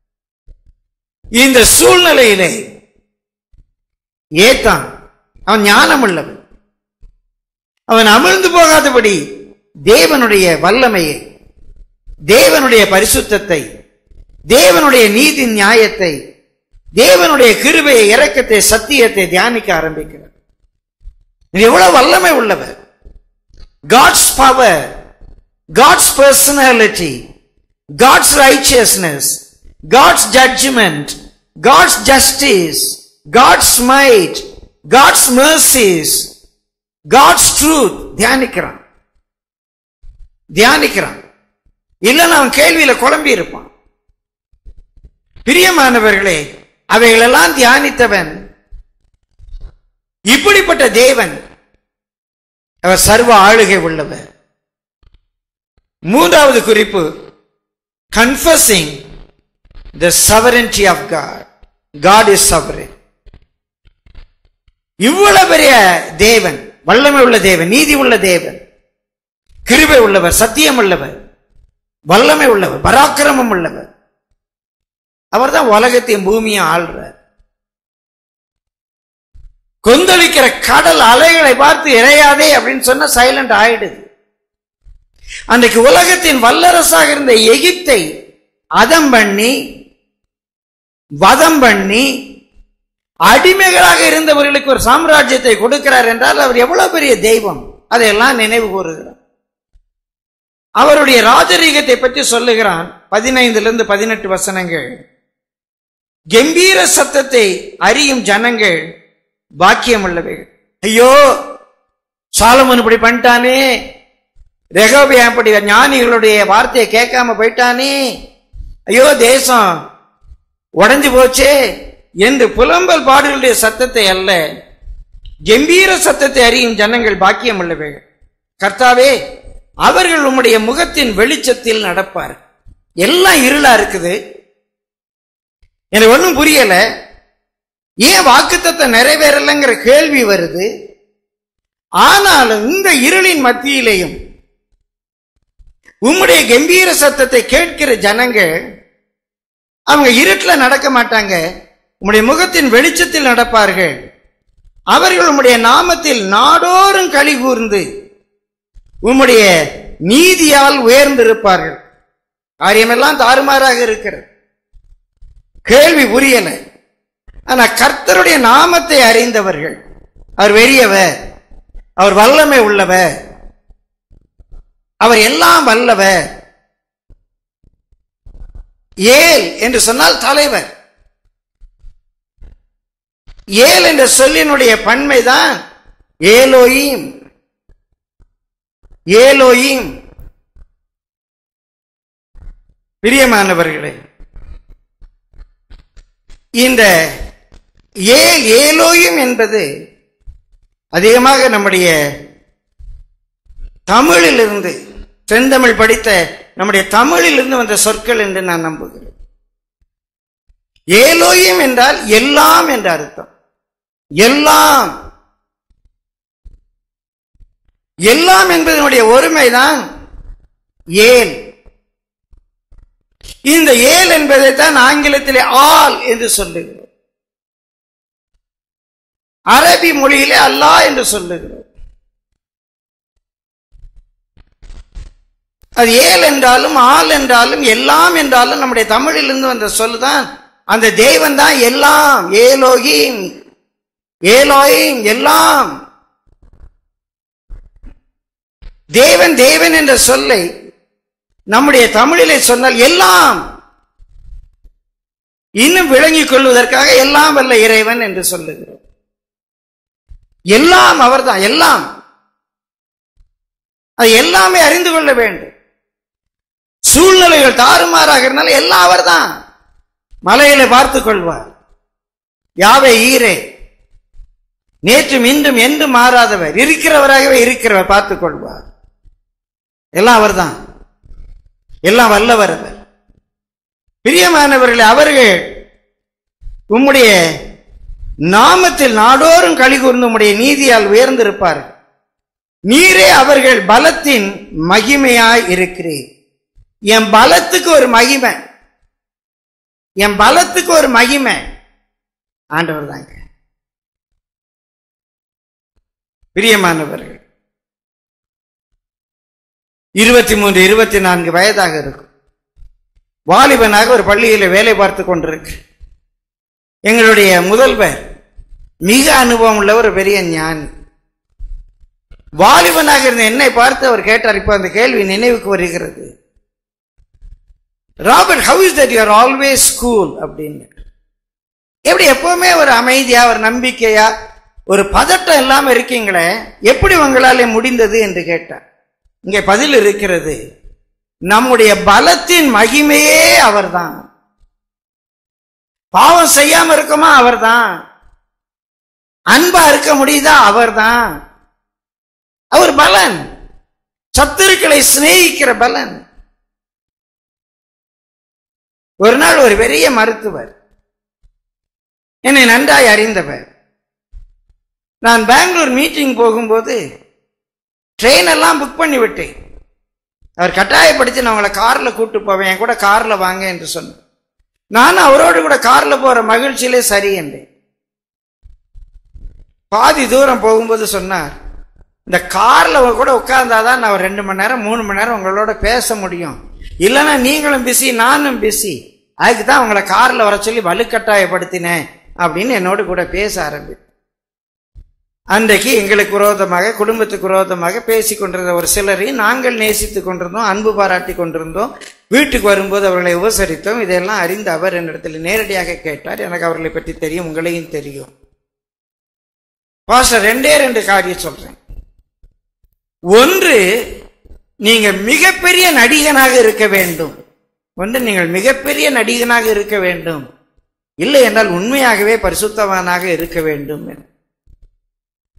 Speaker 1: இந்த சூழ்நிலையிலே ஏத்தான், அவன் ஞானம் உள்ளவன், அவன் அமிழ்ந்து போகாதபடி தேவனுடைய வல்லமையை, தேவனுடைய பரிசுத்தத்தை, தேவனுடைய நீதி நியாயத்தை, தேவனுடைய கிருபையை, இரக்கத்தை, சத்தியத்தை தியானிக்க ஆரம்பிக்கிறார். எவ்வளவு வல்லமை உள்ளவர்! God's power, God's personality, God's righteousness, God's judgment, God's justice, God's might, God's mercies, God's truth தியானிக்கிறான் தியானிக்கிறான் இல்லைன்னா அவன் கேள்வியில குழம்பி இருப்பான். பிரியமானவர்களே, அவைகளெல்லாம் தியானித்தவன் இப்படிப்பட்ட தேவன், அவர் சர்வ ஆளுகை உள்ளவர். மூன்றாவது குறிப்பு, confessing the sovereignty of God. God is sovereign. இவ்வளவு பெரிய தேவன், வல்லமை உள்ள தேவன், நீதி உள்ள தேவன், கிருபை உள்ளவர், சத்தியம் உள்ளவர், வல்லமை உள்ளவர், பராக்கிரமம் உள்ளவர். அவர் தான் உலகத்தையும் பூமியும் ஆள்றார். கொந்தளிக்கிற கடல் அலைகளை பார்த்து இறையாதே அப்படின்னு சொன்னா சைலண்ட் ஆயிடுது. அன்றைக்கு உலகத்தின் வல்லரசாக இருந்த எகிப்தை அதம் பண்ணி, வதம் பண்ணி, அடிமைகளாக இருந்தவர்களுக்கு ஒரு சாம்ராஜ்யத்தை கொடுக்கிறார் என்றால் அவர் எவ்வளவு பெரிய தெய்வம், அதையெல்லாம் நினைவு கூறுகிறார். அவருடைய ராஜரீகத்தை பற்றி சொல்லுகிறான். பதினைந்திலிருந்து பதினெட்டு வசனங்கள். கம்பீர சத்தத்தை அறியும் ஜனங்கள் பாக்கியம் உள்ளவைகள். ஐயோ, சாலமோன் இப்படி பண்ணிட்டானே, ரெகோபியாம் இப்படி ஞானிகளுடைய வார்த்தையை கேட்காம போயிட்டானே, ஐயோ தேசம் உடைஞ்சு போச்சே என்று புலம்பல் பாடுகளுடைய சத்தத்தை அல்ல, கம்பீர சத்தத்தை அறியும் ஜனங்கள் பாக்கியம் உள்ளவைகள். கர்த்தாவே, அவர்கள் உம்முடைய முகத்தின் வெளிச்சத்தில் நடப்பார். எல்லாம் இருளா இருக்குது, எனக்கு ஒன்றும் புரியல. ஏன் வாக்குத்தத்தம் நிறைவேறலைங்கிற கேள்வி வருது. ஆனாலும் இந்த இருளின் மத்தியிலேயும் உம்முடைய கம்பீர சத்தத்தை கேட்கிற ஜனங்கள் அவங்க இருட்டில் நடக்க மாட்டாங்க, உம்முடைய முகத்தின் வெளிச்சத்தில் நடப்பார்கள். அவர்கள் உம்முடைய நாமத்தில் நாடோறும் களி கூர்ந்து உம்முடைய நீதியால் உயர்ந்திருப்பார்கள். காரியமெல்லாம் தாறுமாறாக இருக்கிறது, கேள்வி புரியல. ஆனா கர்த்தருடைய நாமத்தை அறிந்தவர்கள், அவர் வெறியவர், அவர் வல்லமை உள்ளவர், அவர் எல்லாம் வல்லவர். ஏல் என்று சொன்னால் தலைவர். ஏல் என்ற சொல்லினுடைய பன்மைதான் ஏலோயிம். ஏலோயிம். பிரியமானவர்களே, இந்த ஏல் ஏலோயிம் என்பது அதிகமாக நம்முடைய தமிழிலிருந்து, செந்தமிழ் படித்த நம்முடைய தமிழிலிருந்து வந்த சொற்கள் என்று நான் நம்புகிறேன். ஏலோயிம் என்றால் எல்லாம் என்ற அர்த்தம். எல்லாம் எல்லாம் என்பதனுடைய ஒருமைதான் ஏல். இந்த ஏல் என்பதை தான் ஆங்கிலத்திலே ஆல் என்று சொல்லுகிறோம், அரபி மொழியிலே அல்லாஹ் என்று சொல்லுகிறோம். அது ஏல் என்றாலும் ஆல் என்றாலும் எல்லாம் என்றாலும் நம்முடைய தமிழிலிருந்து வந்த சொல்லுதான், அந்த தேவன் தான் எல்லாம். ஏலோகிம், ஏலோயிம், எல்லாம். தேவன் தேவன் என்ற சொல்லை நம்முடைய தமிழிலே சொன்னால் எல்லாம் இன்னும் விளங்கிக் கொள்வதற்காக எல்லாம் வல்ல இறைவன் என்று சொல்லுகிறோம். எல்லாம் அவர்தான், எல்லாம். அது எல்லாமே அறிந்து கொள்ள வேண்டும். சூழ்நிலைகள் தாறுமாறாக இருந்தாலும் எல்லாம் அவர்தான். மலையில பார்த்துக் கொள்வார். யாவே ஈரே, நேற்றும் இன்றும் என்றும் மாறாதவர், இருக்கிறவராகவே இருக்கிறவர், பார்த்துக் கொள்வார். எல்லாம் அவர்தான், எல்லாம் வல்லவர் அவர். பிரியமானவர்களே, அவர்கள் உம்முடைய நாமத்தில் நாடோறும் களி கூர்ந்து உம்முடைய நீதியால் உயர்ந்திருப்பார்கள். நீரே அவர்கள் பலத்தின் மகிமையாய் இருக்கிறீர். என் பலத்துக்கு ஒரு மகிமை, என் பலத்துக்கு ஒரு மகிமை ஆண்டவர் தாங்க. பிரியமானவர்கள், இருபத்தி மூன்று இருபத்தி நான்கு வயதாக இருக்கும், வாலிபனாக ஒரு பள்ளியில் வேலை பார்த்து கொண்டிருக்கு. எங்களுடைய முதல்வர் மிக அனுபவம் உள்ள ஒரு பெரிய ஞானி. வாலிபனாக இருந்த என்னை பார்த்து அவர் கேட்டார். இப்ப அந்த கேள்வி நினைவுக்கு வருகிறது. Robert, how is that you are always cool அப்படின்னு. எப்படி எப்பவுமே ஒரு அமைதியா, ஒரு நம்பிக்கையா, ஒரு பதட்டம் இல்லாம இருக்கீங்களே, எப்படி உங்களாலே முடிந்தது என்று கேட்டார். இங்கே பதில் இருக்கிறது. நம்முடைய பலத்தின் மகிமையே அவர்தான். பாவம் செய்யாம இருக்குமா அவர்தான். அன்பா இருக்க முடியுதா அவர்தான். அவர் பலன், சத்துருக்களை சிநேகிக்கிற பலன். ஒரு நாள் ஒரு பெரிய மருத்துவர், என்னை நன்றாய் அறிந்தவர், நான் பெங்களூர் மீட்டிங் போகும்போது ட்ரெயின் எல்லாம் புக் பண்ணி விட்டேன். அவர் கட்டாயப்படுத்தி நான் உங்களை கார்ல கூட்டு போவேன், என் கூட கார்ல வாங்க என்று சொன்னார். நானும் அவரோடு கூட கார்ல போற மகிழ்ச்சியிலே சரி என்றேன். பாதி தூரம் போகும்போது சொன்னார், இந்த கார்ல கூட உட்கார்ந்தாதான் நான் ரெண்டு மணி நேரம் மூணு மணி நேரம் உங்களோட பேச முடியும், இல்லைன்னா நீங்களும் பிஸி நானும் பிஸி, அதுக்கு தான் உங்களை கார்ல வர சொல்லி வலுக்கட்டாயப்படுத்தினேன் அப்படின்னு என்னோடு கூட பேச ஆரம்பித்தேன். அன்றைக்கு எங்களுக்கு விரோதமாக, குடும்பத்துக்கு விரோதமாக பேசி கொண்டிருந்த ஒரு சிலரையும் நாங்கள் நேசித்துக் கொண்டிருந்தோம், அன்பு பாராட்டி கொண்டிருந்தோம். வீட்டுக்கு வரும்போது அவர்களை உபசரித்தோம். இதெல்லாம் அறிந்து அவர் என்னிடத்தில் நேரடியாக கேட்டார். எனக்கு அவர்களை பற்றி தெரியும், உங்களையும் தெரியும். பாஸ்டர், ரெண்டே ரெண்டு காரியம் சொல்றேன். ஒன்று, நீங்க மிகப்பெரிய நடிகனாக இருக்க வேண்டும். ஒன்று, நீங்கள் மிகப்பெரிய நடிகனாக இருக்க வேண்டும். இல்லை என்றால் உண்மையாகவே பரிசுத்தவானாக இருக்க வேண்டும்.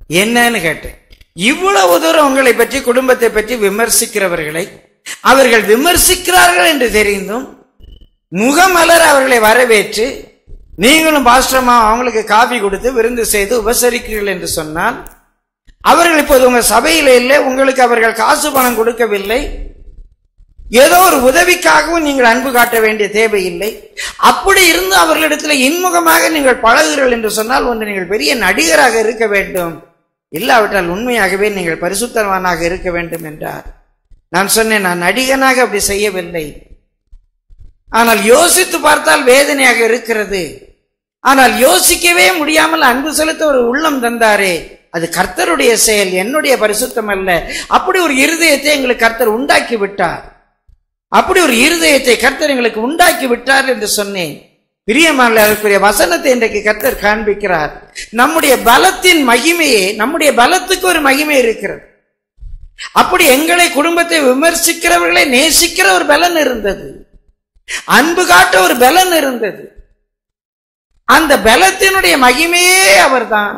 Speaker 1: என்னன்னு கேட்டேன். இவ்வளவு தூரம் உங்களை பற்றி குடும்பத்தை பற்றி விமர்சிக்கிறவர்களை அவர்கள் விமர்சிக்கிறார்கள் என்று தெரிந்தும் முகமலர் அவர்களை வரவேற்று நீங்களும் பாஸ்டர்மா அவங்களுக்கு காபி கொடுத்து விருந்து செய்து உபசரிக்கிறீர்கள் என்று சொன்னால், அவர்கள் இப்போது உங்க சபையில இல்லை, உங்களுக்கு அவர்கள் காசு பணம் கொடுக்கவில்லை, ஏதோ ஒரு உதவிக்காகவும் நீங்கள் அன்பு காட்ட வேண்டிய தேவையில்லை. அப்படி இருந்து அவர்களிடத்தில் இன்முகமாக நீங்கள் பழகுகிறீர்கள் என்று சொன்னால் ஒன்று நீங்கள் பெரிய நடிகராக இருக்க வேண்டும், இல்லாவிட்டால் உண்மையாகவே நீங்கள் பரிசுத்தவானாக இருக்க வேண்டும் என்றார். நான் சொன்னேன், நான் நடிகனாக அப்படி செய்யவில்லை, ஆனால் யோசித்து பார்த்தால் வேதனையாக இருக்கிறது. ஆனால் யோசிக்கவே முடியாமல் அன்பு செலுத்த ஒரு உள்ளம் தந்தாரே, அது கர்த்தருடைய செயல், என்னுடைய பரிசுத்தம் அல்ல. அப்படி ஒரு இருதயத்தை எங்களுக்கு கர்த்தர் உண்டாக்கி விட்டார், அப்படி ஒரு இருதயத்தை கர்த்தர் எங்களுக்கு உண்டாக்கி விட்டார் என்று சொன்னேன். பிரியமானவர்களே, வசனத்தை இன்றைக்கு கர்த்தர் காண்பிக்கிறார். நம்முடைய பலத்தின் மகிமையே, நம்முடைய பலத்துக்கு ஒரு மகிமை இருக்கிறது. அப்படி எங்களை குடும்பத்தை விமர்சிக்கிறவர்களை நேசிக்கிற ஒரு பலன் இருந்தது, அன்பு காட்ட ஒரு பலன் இருந்தது. அந்த பலத்தினுடைய மகிமையே அவர்தான்,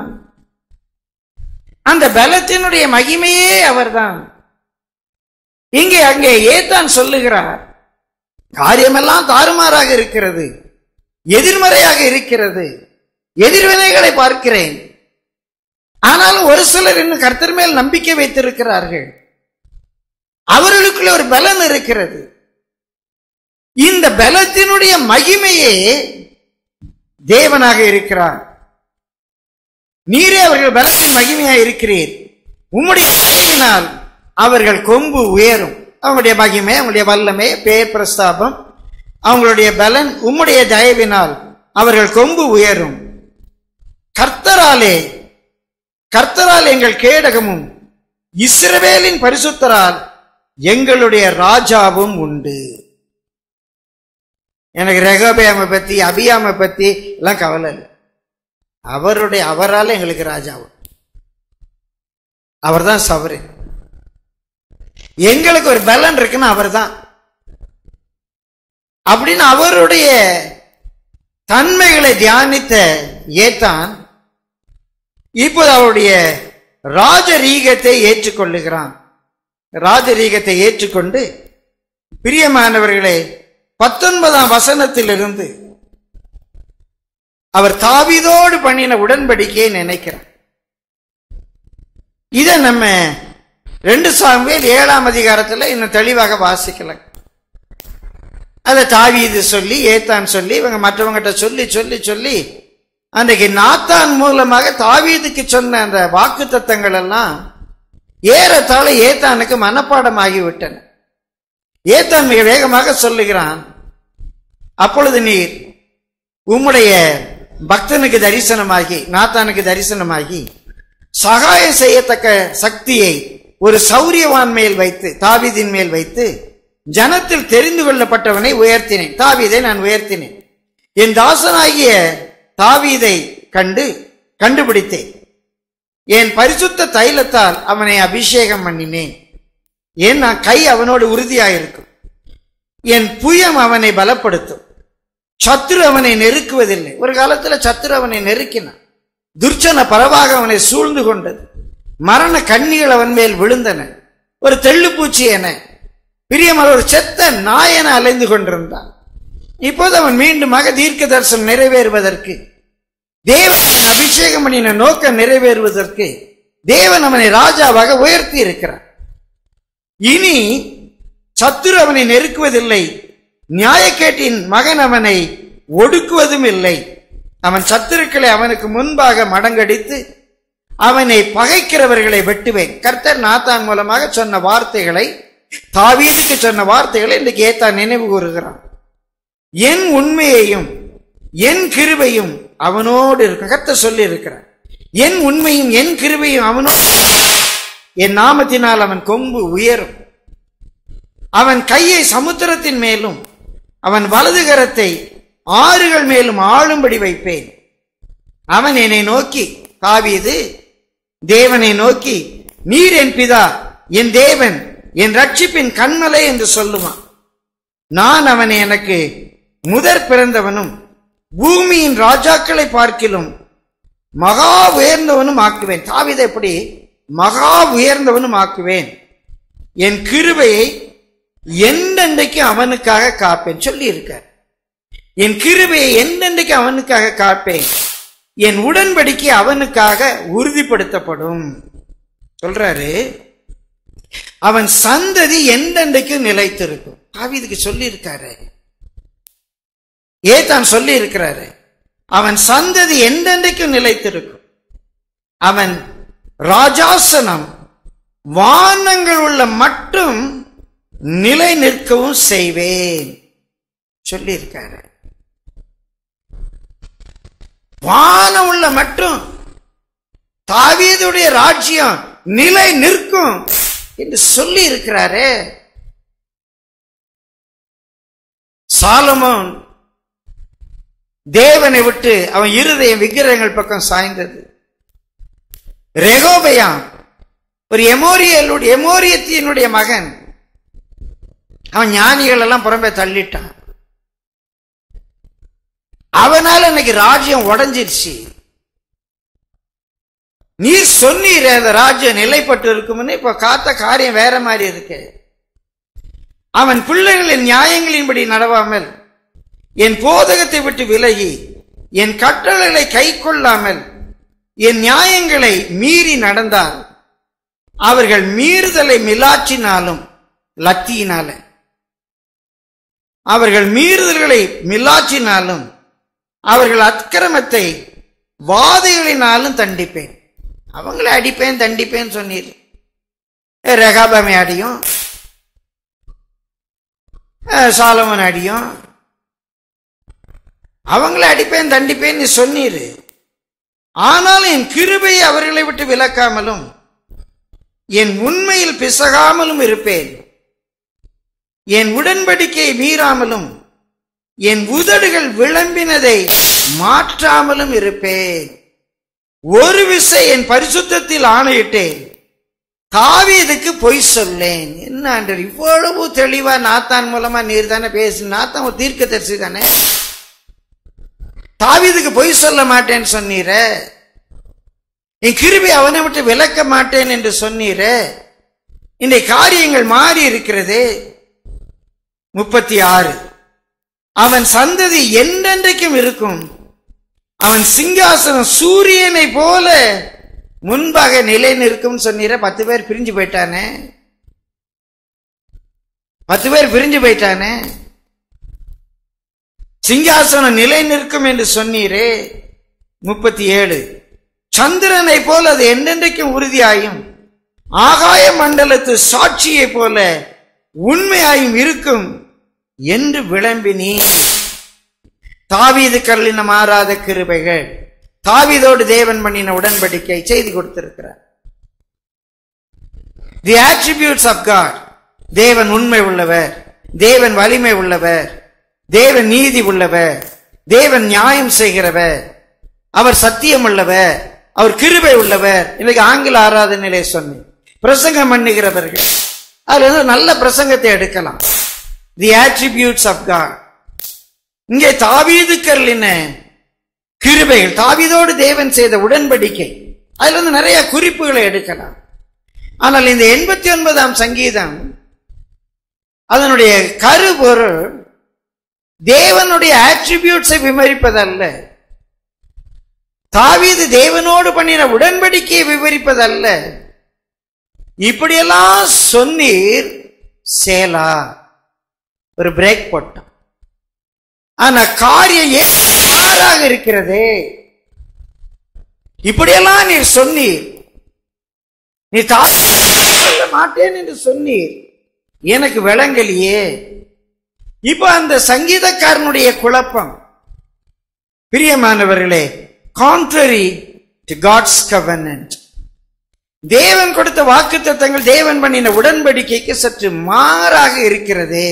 Speaker 1: அந்த பலத்தினுடைய மகிமையே அவர்தான். இங்கே அங்கே ஏத்தான் சொல்லுகிறார், காரியமெல்லாம் தாறுமாறாக இருக்கிறது, எதிர்மறையாக இருக்கிறது, எதிர்வினைகளை பார்க்கிறேன். ஆனாலும் ஒரு சிலர் இன்னும் கர்த்தர் மேல் நம்பிக்கை வைத்திருக்கிறார்கள், அவர்களுக்குள்ள ஒரு பலன் இருக்கிறது. இந்த பலத்தினுடைய மகிமையே தேவனாக இருக்கிறார். நீரே அவர்கள் பலத்தின் மகிமையாக இருக்கிறீர். உம்முடைய தயவினால் அவர்கள் கொம்பு உயரும். அவங்களுடைய மகிமை, அவங்களுடைய வல்லமை, பேர் பிரஸ்தாபம், அவங்களுடைய பலன், உம்முடைய தயவினால் அவர்கள் கொம்பு உயரும். கர்த்தராலே, கர்த்தரால் எங்கள் கேடகமும் இஸ்ரவேலின் பரிசுத்தரால் எங்களுடைய ராஜாவும் உண்டு. எனக்கு ரெகோபெயாமை பத்தி அபியாமை பத்தி எல்லாம் கவலை இல்லை. அவருடைய அவரால் எங்களுக்கு ராஜாவும், அவர் தான் சவரன். எங்களுக்கு ஒரு பலன் இருக்குன்னா அவர் தான். அப்படின்னு அவருடைய தன்மைகளை தியானித்த ஏத்தான் இப்போது அவருடைய ராஜரீகத்தை ஏற்றுக்கொள்ளுகிறான். ராஜரீகத்தை ஏற்றுக்கொண்டு, பிரியமானவர்களே, பத்தொன்பதாம் வசனத்திலிருந்து அவர் தாவீதோடு பண்ணின உடன்படிக்கையை நினைக்கிறார். இத நம்ம ரெண்டு சாமுவேல் ஏழாம் அதிகாரத்துல இன்னும் தெளிவாக வாசிக்கலாம். அதை தாவீது சொல்லி, ஏத்தான் சொல்லி, இவங்க மற்றவங்கிட்ட சொல்லி சொல்லி சொல்லி அன்றைக்கு நாத்தான் மூலமாக தாவீதுக்கு சொன்ன அந்த வாக்கு தத்தங்கள் எல்லாம் ஏறத்தாழ ஏத்தானுக்கு மனப்பாடமாகிவிட்டன. ஏத்தான் மிக வேகமாக சொல்லுகிறான், அப்பொழுது நீர் உம்முடைய பக்தனுக்கு தரிசனமாகி, நாத்தானுக்கு தரிசனமாகி, சகாயம் செய்யத்தக்க சக்தியை ஒரு சௌரியவான் மேல் வைத்து, தாவீதின் மேல் வைத்து, ஜனத்தில் தெரிந்து கொள்ளப்பட்டவனை உயர்த்தினேன். தாவீதை நான் உயர்த்தினேன். என் தாசனாகிய தாவீதை கண்டு கண்டுபிடித்தேன். என் பரிசுத்த தைலத்தால் அவனை அபிஷேகம் பண்ணினேன். ஏன் நான் கை அவனோடு உறுதியாயிருக்கும், என் புயம் அவனை பலப்படுத்தும், சத்துரு அவனை நெருக்குவதில்லை. ஒரு காலத்துல சத்துரு அவனை நெருக்கினான், துர்ச்சன பரவாக அவனை சூழ்ந்து கொண்டது, மரண கண்ணிகள் அவன் மேல் விழுந்தன, ஒரு தெள்ளுப்பூச்சி என பிரியமான ஒரு செத்த நாயன அலைந்து கொண்டிருந்தான். இப்போது அவன் மீண்டுமாக தீர்க்க தரிசனம் நிறைவேறுவதற்கு, தேவன் அபிஷேகம் பண்ணின நோக்கம் நிறைவேறுவதற்கு தேவன் அவனை ராஜாவாக உயர்த்தி இருக்கிறார். இனி சத்துரு அவனை நெருக்குவதில்லை, நியாயக்கேட்டின் மகன் அவனை ஒடுக்குவதும் இல்லை. அவன் சத்துருக்களை அவனுக்கு முன்பாக மடங்கடித்து அவனை பகைக்கிறவர்களை வெட்டுவேன். கர்த்தர் நாத்தான் மூலமாக சொன்ன வார்த்தைகளை, தாவீதுக்கு சொன்ன வார்த்தைகளை இன்றைக்கு ஏத்தான் நினைவு கூறுகிறான். என் உண்மையையும் என் கிருபையும் அவனோடு இருக்க கர்த்தர் சொல்லி இருக்கிறார். என் உண்மையும் என் கிருபையும் அவனோடு, என் நாமத்தினால் அவன் கொம்பு உயரும், அவன் கையை சமுத்திரத்தின் மேலும் அவன் வலது கரத்தை ஆறுகள் மேலும் ஆளும்படி வைப்பேன். அவன் என்னை நோக்கி, தாவீது தேவனை நோக்கி, நீர் என் பிதா, என் தேவன், என் ரட்சிப்பின் கண்மலை என்று சொல்லுவான். நான் அவனை எனக்கு முதற் பிறந்தவனும் பூமியின் ராஜாக்களை பார்க்கிலும் மகா உயர்ந்தவனும் ஆக்குவேன். தாவீதை எப்படி மகா உயர்ந்தவனும் ஆக்குவேன், என் கிருபையை என்னென்றைக்கு அவனுக்காக காப்பேன் சொல்லி இருக்கார். என் கிருபையை என்னென்றைக்கு அவனுக்காக காப்பேன், என் உடன்படிக்கை அவனுக்காக உறுதிப்படுத்தப்படும் சொல்றாரு. அவன் சந்ததி எந்தெந்தைக்கு நிலைத்திருக்கும். தாவீதுக்கு சொல்லி இருக்காரு, ஏதான் சொல்லி இருக்கிறாரு. அவன் சந்ததி எந்தெந்தைக்கு நிலைத்திருக்கும், அவன் ராஜாசனம் வானங்கள் உள்ள மட்டும் நிலை நிற்கவும் செய்வேன் சொல்லி இருக்காரு. வானம் உள்ள மட்டும் தாவீதுடைய ராஜ்யம் நிலை நிற்கும் என்று சொல்லி இருக்கிறாரே. சாலமோன் தேவனை விட்டு அவன் இருதயம் விக்கிரகங்கள் பக்கம் சாய்ந்தது. ரெகோபெயாம் ஒரு எமோரியலுடைய எமோரியத்தினுடைய மகன், அவன் ஞானிகள் எல்லாம் புறம்பே தள்ளிட்டான். அவனால இன்னைக்கு ராஜ்யம் உடைஞ்சிருச்சு. நீ சொன்னீர அந்த ராஜ்யம் நிலைப்பட்டு இருக்கும்னு, இப்ப காத்த காரியம் வேற மாதிரி இருக்கு. அவன் பிள்ளைகளின் நியாயங்களின்படி நடவாமல், என் போதகத்தை விட்டு விலகி, என் கட்டளைகளை கை கொள்ளாமல், என் நியாயங்களை மீறி நடந்தால், அவர்கள் மீறுதலை மிலாற்றினாலும் லத்தியினால, அவர்கள் மீறுதல்களை மிலாற்றினாலும், அவர்கள் அக்கிரமத்தை வாதைகளினாலும் தண்டிப்பேன். அவங்களை அடிப்பேன் தண்டிப்பேன் சொன்னீர். ரெகாபாமை அடியும், சாலமோன் அடியும், அவங்களை அடிப்பேன் தண்டிப்பேன் நீ சொன்னீர். ஆனாலும் என் கிருபையை அவர்களை விட்டு விலக்காமலும், என் உண்மையில் பிசகாமலும் இருப்பேன். என் உடன்படிக்கையை மீறாமலும், என் உதடுகள் விளம்பினதை மாற்றாமலும் இருப்பேன். ஒரு விசை என் பரிசுத்தத்தில் ஆணையிட்டேன், தாவீதுக்கு பொய் சொல்லேன். என்ன ஆண்டவர் இவ்வளவு தெளிவா நாத்தான் மூலமா நீர் தானே பேசு. நாத்தான் ஒரு தீர்க்கதரிசி தானே. தாவீதுக்கு பொய் சொல்ல மாட்டேன்னு சொன்னீர, என் கிருபை அவனை விட்டு விலக்க மாட்டேன் என்று சொன்னீர. இந்த காரியங்கள் மாறி இருக்கிறது. முப்பத்தி ஆறு, அவன் சந்ததி என்றென்றைக்கும் இருக்கும், அவன் சிங்காசனம் சூரியனை போல முன்பாக நிலை நிற்கும் சொன்னீர. பத்து பேர் பிரிஞ்சு போயிட்டானே, பத்து பேர் பிரிஞ்சு போயிட்டானே. சிங்காசனம் நிலை நிற்கும் என்று சொன்னீரே. முப்பத்தி ஏழு, சந்திரனை போல அது என்றென்றைக்கும் உறுதியாயும், ஆகாய மண்டலத்து சாட்சியை போல உண்மையாயும் இருக்கும் என்று விளம்பினீ. தாவீது கல்லின மாறாத கிருபைகள், தாவீதோடு தேவன் பண்ணின உடன்படிக்கை செய்து கொடுத்திருக்கிறார். தி attributes of God, தேவன் உண்மை உள்ளவர், தேவன் வலிமை உள்ளவர், தேவன் நீதி உள்ளவர், தேவன் நியாயம் செய்கிறவர், அவர் சத்தியம் உள்ளவர், அவர் கிருபை உள்ளவர். இன்னைக்கு ஆங்கில ஆராதனையிலே சொன்னேன், பிரசங்கம் பண்ணுகிறவர்கள் அதுல இருந்து நல்ல பிரசங்கத்தை எடுக்கலாம். தி attributes of God. இங்கே தாவீது கர்லின கிருபைகள், தாவீதோடு தேவன் செய்த உடன்படிக்கை, அதுல இருந்து நிறைய குறிப்புகளை எடுக்கலாம். ஆனால் இந்த எண்பத்தி ஒன்பதாம் சங்கீதம் அதனுடைய கருப்பொருள் தேவனுடைய ஆட்ரிபியூட்ஸை விவரிப்பதல்ல, தாவீது தேவனோடு பண்ணின உடன்படிக்கையை விவரிப்பதல்ல. இப்படியெல்லாம் சொன்னீர், சேலா ஒரு பிரேக் போட்டோம். ஆனா காரியம் யாராக இருக்கிறது? இப்படியெல்லாம் நீர் சொன்னீர், நீ சொல்ல மாட்டேன் என்று சொன்னீர், எனக்கு விளங்கலையே. இப்ப அந்த சங்கீதக்காரனுடைய குழப்பம், பிரியமானவர்களே, contrary to God's covenant, தேவன் கொடுத்த வாக்குத்தத்தங்கள் தேவன் பண்ணின உடன்படிக்கைக்கு சற்று மாறாக இருக்கிறதே.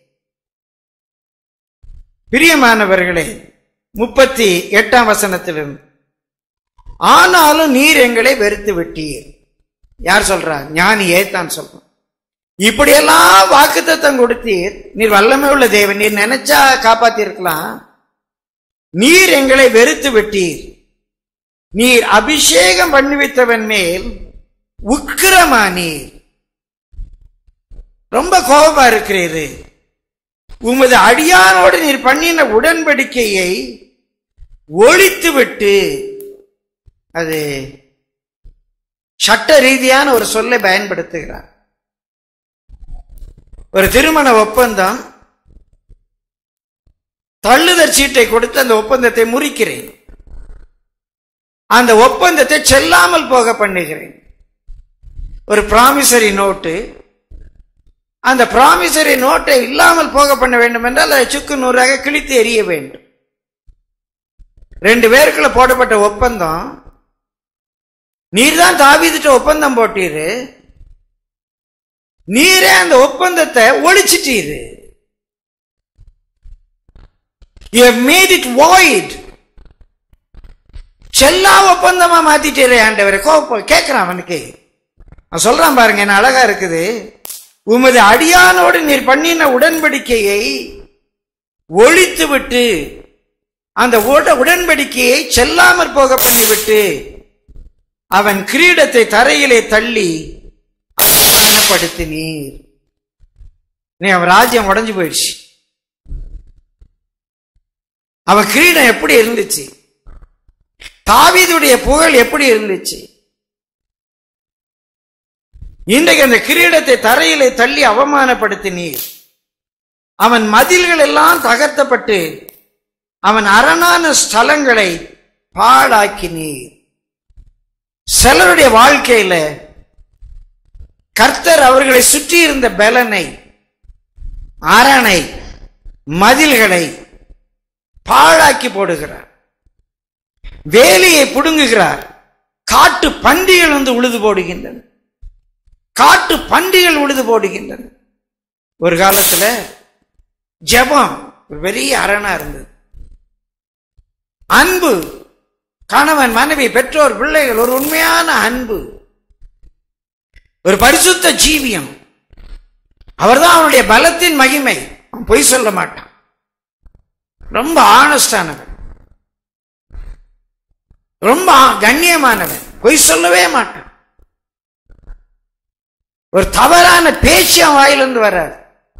Speaker 1: பிரியமானவர்களே, முப்பத்தி எட்டாம் வசனத்திலிருந்து, ஆனாலும் நீர் எங்களை வெறுத்து விட்டீர். யார் சொல்றா? ஞானி ஏத்தான் சொல்றான். இப்படியெல்லாம் வாக்குத்தத்தம் கொடுத்தீர், நீர் வல்லமை உள்ள தேவன், நீர் நினைச்சா காப்பாத்தி இருக்கலாம். நீர் எங்களை வெறுத்து விட்டீர், நீர் அபிஷேகம் பண்ணுவித்தவன் மேல் உக்கிரமா நீர் ரொம்ப கோபமா இருக்கிறீரு. உமது அடியானோடு நீர் பண்ணின உடன்படிக்கையை ஒழித்து விட்டு, அது சட்ட ரீதியான ஒரு சொல்லை பயன்படுத்துகிறார். ஒரு திருமண ஒப்பந்தம், தள்ளுதற் சீட்டை கொடுத்து அந்த ஒப்பந்தத்தை முறிக்கிறேன், அந்த ஒப்பந்தத்தை செல்லாமல் போக பண்ணுகிறேன். ஒரு பிராமிசரி நோட்டு, அந்த பிராமிசரி நோட்டை இல்லாமல் போக பண்ண வேண்டும் என்றால் அதை சுக்கு நூறாக கிழித்து எறிய வேண்டும். ரெண்டு பேருக்குள்ள போடப்பட்ட ஒப்பந்தம், நீர்தான் தாவீதுட்ட ஒப்பந்தம் போட்டீரு, நீரே அந்த ஒப்பந்தத்தை ஒழிச்சிட்டீரு. You have made it void. செல்லா ஒப்பந்தமா மாத்திட்டீரே ஆண்டவரே. கோபம் கேட்கிறான் அவனுக்கு. நான் சொல்றான் பாருங்க, என்ன அழகா இருக்குது. உமது அடியானோடு நீர் பண்ணின உடன்படிக்கையை ஒழித்து விட்டு, அந்த உடன்படிக்கையை செல்லாமற் போக பண்ணிவிட்டு, அவன் கிரீடத்தை தரையிலே தள்ளி அவமானப்படுத்தினீர். நீ அவன் ராஜ்யம் உடைஞ்சு போயிடுச்சு. அவன் கிரீடம் எப்படி இருந்துச்சு, தாவீதுடைய புகழ் எப்படி இருந்துச்சு, இன்றைக்கு அந்த கிரீடத்தை தரையிலே தள்ளி அவமானப்படுத்தினீர். அவன் மதில்கள் எல்லாம் தகர்த்தப்பட்டு அவன் அரணான ஸ்தலங்களை பாழாக்கினீர். சிலருடைய வாழ்க்கையில கர்த்தர் அவர்களை சுற்றி இருந்த பலனை, அரணை, மதில்களை பாழாக்கி போடுகிறார். வேலியை புடுங்குகிறார். காட்டு பண்டிகள் வந்து உழுது போடுகின்றன. காட்டு பண்டிகள் உழுது போடுகின்றன. ஒரு காலத்துல ஜெபம் ஒரு பெரிய அரணா இருந்தது. அன்பு, கணவன் மனைவி பெற்றோர் பிள்ளைகள், ஒரு உண்மையான அன்பு, ஒரு பரிசுத்த ஜீவியம். அவர்தான் அவனுடைய பலத்தின் மகிமை. அவன் பொய் சொல்ல மாட்டான். ரொம்ப ஆனஸ்டானவன், ரொம்ப கண்ணியமானவன், பொய் சொல்லவே மாட்டான். ஒரு தவறான பேச்சு அவன் வாயிலிருந்து வராது.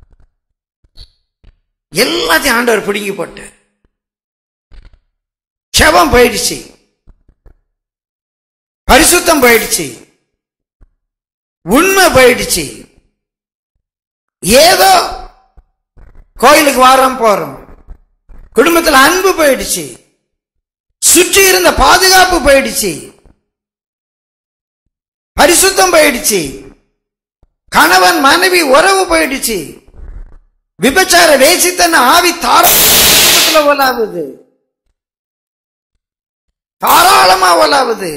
Speaker 1: எல்லாத்தையும் ஆண்டவர் பிடுங்கி போட்டு, செபம் போயிடுச்சு, பரிசுத்தம் போயிடுச்சு, உண்மை போயிடுச்சு. ஏதோ கோயிலுக்கு வாரம் போறோம், குடும்பத்தில் அன்பு போயிடுச்சு, சுற்றி இருந்த பாதுகாப்பு போயிடுச்சு, பரிசுத்தம் போயிடுச்சு, கணவன் மனைவி உறவு போயிடுச்சு, விபச்சார வேசித்தன ஆவி தாராளத்துல ஒலாவுது, தாராளமா ஒலாவுது.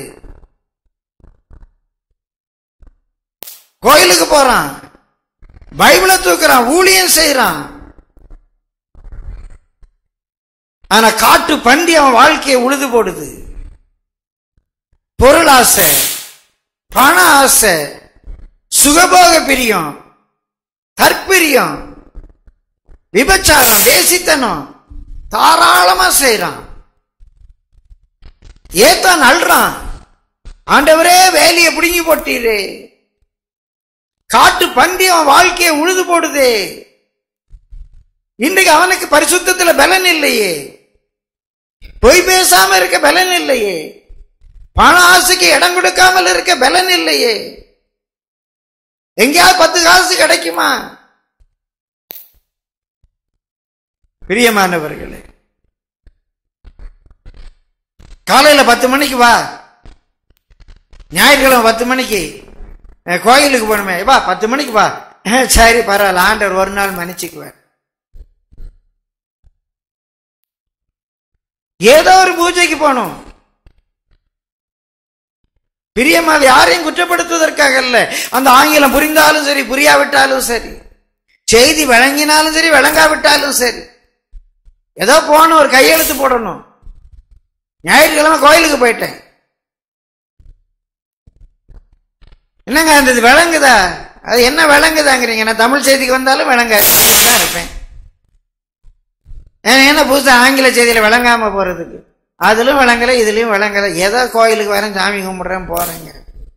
Speaker 1: கோயிலுக்கு போறான், பைபிளை தூக்குறான், ஊழியம் செய்யறான், ஆனா காட்டு பண்டி அவன் வாழ்க்கையை உழுது போடுது. பொருளாசை, பண ஆசை, சுகபோக பிரியம், தற்பிரியம், விபச்சாரம், வேசித்தனம் தாராளமா செய்யறான். ஏத்தான் அல்றான், ஆண்டவரே வேலையை பிடுங்கி போட்டீரே, காட்டு பண்டி அவன் வாழ்க்கையை உழுது போடுதே. இன்றைக்கு அவனுக்கு பரிசுத்தத்துல பலன் இல்லையே, பொய் பேசாம இருக்க பலன் இல்லையே, பண ஆசைக்கு இடம் கொடுக்காமல் இருக்க பலன் இல்லையே. எங்கேயாவது பத்து காசு கிடைக்குமா? பிரியமானவர்களே, காலையில பத்து மணிக்கு வா, ஞாயிற்றுக்கிழமை பத்து மணிக்கு கோயிலுக்கு போகணுமே, வா பத்து மணிக்கு வா, சரி பரவாயில்ல, ஆண்டவர் ஒரு நாள் மன்னிச்சுக்குவார். ஏதோ ஒரு பூஜைக்கு போனோம். பிரியமாக யாரையும் குற்றப்படுத்துவதற்காக அல்ல. அந்த ஆங்கிலம் புரிந்தாலும் சரி, புரியாவிட்டாலும் சரி, செய்தி வழங்கினாலும் சரி, வழங்காவிட்டாலும் சரி, ஏதோ போன ஒரு கையெழுத்து போடணும். ஞாயிற்றுக்கிழமை கோயிலுக்கு போயிட்டேன். என்னங்க அந்த இது விளங்குதா? அது என்ன விளங்குதாங்கிறீங்க? நான் தமிழ் செய்திக்கு வந்தாலும் விளங்காது தான் இருப்பேன். என்ன புதுசா ஆங்கில செய்தியில விளங்காம போறதுக்கு? அதிலும் விளங்கல, இதுலயும் விளங்கல. ஏதோ கோயிலுக்கு வரேன், சாமி கும்பிடுறேன், போறேங்க.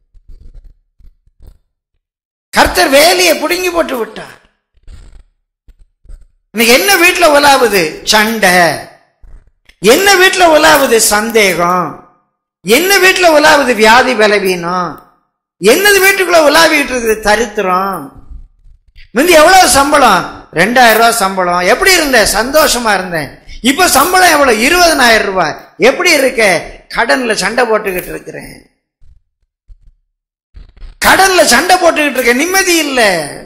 Speaker 1: கர்த்தர் வேலையை பிடுங்கி போட்டு விட்டார். இன்னைக்கு என்ன வீட்டுல உலாவுது? சண்டை. என்ன வீட்டுல உலாவுது? சந்தேகம். என்ன வீட்டுல உலாவுது? வியாதி பலவீனம். என்னது வீட்டுக்குள்ள உலாவிட்டு இருக்குது? தரித்திரம். முந்தி எவ்வளவு சம்பளம்? ரெண்டாயிரம் ரூபாய் சம்பளம். எப்படி இருந்த? சந்தோஷமா இருந்தேன். இப்ப சம்பளம் எவ்வளவு? இருபதனாயிரம் ரூபாய். எப்படி இருக்க? கடன்ல சண்டை போட்டுக்கிட்டு இருக்கிறேன். கடன்ல சண்டை போட்டுக்கிட்டு இருக்க, நிம்மதி இல்ல.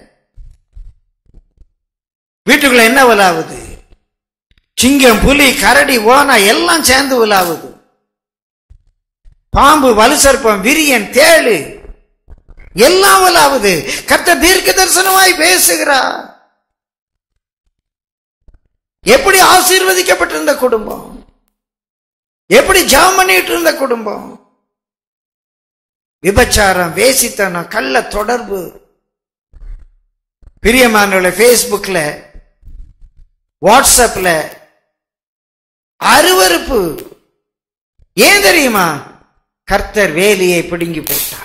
Speaker 1: வீட்டுக்குள்ள என்ன உலாவுது? சிங்கம், புலி, கரடி, ஓனா எல்லாம் சேர்ந்து உலாவுது. பாம்பு, வலுசர்ப்பம், விரியன், தேளு எல்லாம் உலாவுது. கர்த்தர் தீர்க்க தரிசனமாய் பேசுகிறார். எப்படி ஆசீர்வதிக்கப்பட்டிருந்த குடும்பம், எப்படி ஜெபம் பண்ணிட்டு இருந்த குடும்பம். விபச்சாரம், வேசித்தனம், கள்ள தொடர்பு. பிரியமானவர்களே, பேஸ்புக்ல, வாட்ஸ்அப்ல அருவருப்பு. ஏன் தெரியுமா? கர்த்தர் வேலியை பிடுங்கி போட்டார்.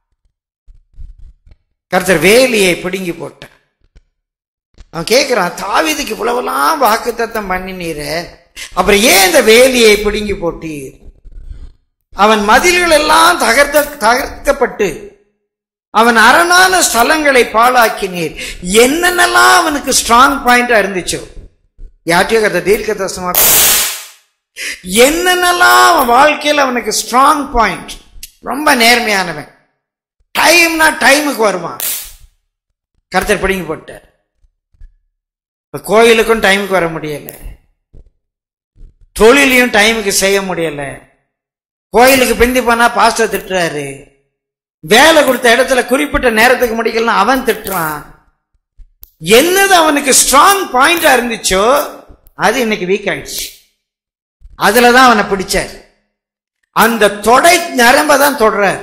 Speaker 1: கர்த்தர் வேலியை பிடுங்கி போட்டார். அவன் கேட்கிறான், தாவீதுக்கு இவ்வளவெல்லாம் வாக்குத்தத்தம் பண்ணினீரே, அப்புறம் ஏன் இந்த வேலியை பிடுங்கி போட்டீர்? அவன் மதில்கள் எல்லாம் தகர்த்த தகர்க்கப்பட்டு அவன் அரணான ஸ்தலங்களை பாழாக்கினீர். என்னென்னலாம் அவனுக்கு ஸ்ட்ராங் பாயிண்டா இருந்துச்சோ, யார்ட்டையோ கதை தீர்க்க தரிசனமா, என்னென்னலாம் அவன் வாழ்க்கையில் அவனுக்கு ஸ்ட்ராங் பாயிண்ட், ரொம்ப நேர்மையானவன், டைம்னா டைமுக்கு வருவான், கர்த்தர் பிடுங்கி போட்டார். இப்ப கோயிலுக்கும் டைமுக்கு வர முடியல, தொழிலையும் டைமுக்கு செய்ய முடியல. கோயிலுக்கு பிந்தி போனா பாஸ்டர் திட்டுறாரு, வேலை கொடுத்த இடத்துல குறிப்பிட்ட நேரத்துக்கு முடிக்கலாம் அவன் திட்டுறான். என்னது அவனுக்கு ஸ்ட்ராங் பாயிண்டா இருந்துச்சோ அது இன்னைக்கு வீக் ஆயிடுச்சு. அதுலதான் அவனை பிடிச்சார். அந்த தொடை நரம்பதான் தொடர.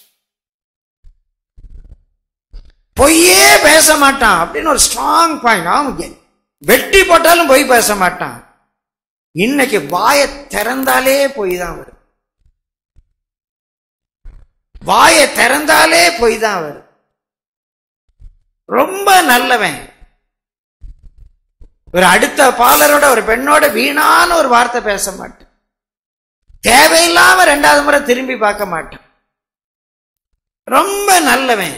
Speaker 1: பொய்யே பேச மாட்டான் அப்படின்னு ஒரு ஸ்ட்ராங் பாயிண்ட். அவன் வெட்டி போட்டாலும் பொய் பேச மாட்டான். இன்னைக்கு வாயை திறந்தாலே பொய் தான் வரும். வாயை திறந்தாலே பொய் தான் வரும். ரொம்ப நல்லவன். ஒரு அடுத்த பாலரோட ஒரு பெண்ணோட வீணான ஒரு வார்த்தை பேச மாட்டான். தேவையில்லாம ரெண்டாவது முறை திரும்பி பார்க்க மாட்டான். ரொம்ப நல்லவன்,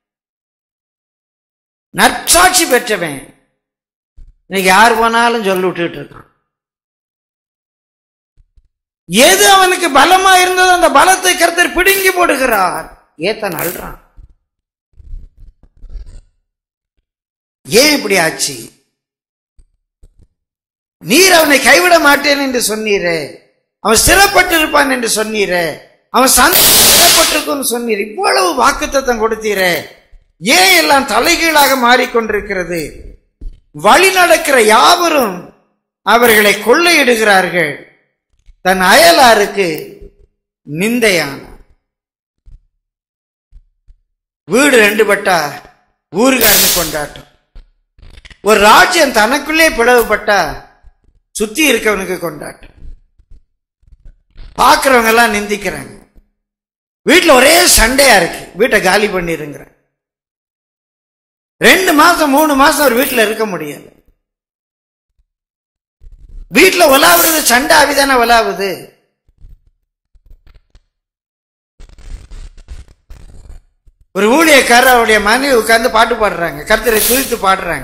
Speaker 1: நற்சாட்சி பெற்றவன். இன்னைக்கு யார் போனாலும் சொல்லி விட்டுட்டு இருக்கான். எது அவனுக்கு பலமா இருந்ததோ அந்த பலத்தை கர்த்தர் பிடுங்கி போடுகிறார். ஏத்தன் அல்றான். ஏன் இப்படி ஆச்சு? நீர் அவனை கைவிட மாட்டேன் என்று சொன்னீரே, அவன் ஸ்திரப்பட்டிருப்பான் என்று சொன்னீரே, அவன் சந்தேகப்பட்டிருக்கும் சொன்னீர், இவ்வளவு வாக்குத்தத்தம் கொடுத்தீரே, ஏன் எல்லாம் தலைகீழாக மாறிக்கொண்டிருக்கிறது? வழி நடக்கிற யாவரும் அவர்களை கொள்ளையிடுகிறார்கள். தன் அயலாருக்கு நிந்தையான. வீடு ரெண்டு பட்டா ஊர்காரனு கொண்டாட்டம். ஒரு ராஜ்யம் தனக்குள்ளே பிளவுபட்டா சுத்தி இருக்கவனுக்கு கொண்டாட்டம். பாக்குறவங்க எல்லாம் நிந்திக்கிறாங்க. வீட்டுல ஒரே சண்டையா இருக்கு, வீட்டை காலி பண்ணிருங்கிற. ரெண்டு மாசம் மூணு மாசம் ஒரு வீட்டுல இருக்க முடியாது. வீட்டுல உலாவுறது சண்டை ஆவிதானே உலாவுது. ஒரு ஊழியக்காரர் அவருடைய மனைவி உட்கார்ந்து பாட்டு பாடுறாங்க, கர்த்தரை துதித்து பாடுறாங்க.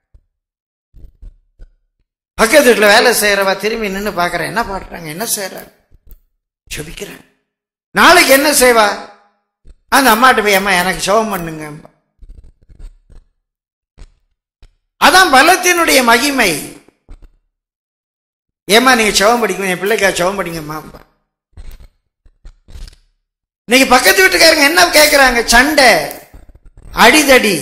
Speaker 1: பக்கத்து வீட்டுல வேலை செய்யறவா திரும்பி நின்று பாக்குறேன், என்ன பாடுறாங்க, என்ன செய்யறாங்க, ஜெபிக்கிறாங்க. நாளைக்கு என்ன செய்வா? அந்த அம்மாட்ட போய், அம்மா எனக்கு ஜெபம் பண்ணுங்க. அதான் பலத்தினுடைய மகிமை. ஏமா நீங்க ஜெபம் படிக்கணும், என் பிள்ளைக்கா ஜெபம் படிங்கம்மா. இன்னைக்கு பக்கத்து வீட்டுக்காரங்க என்ன கேட்கிறாங்க? சண்டை, அடிதடி,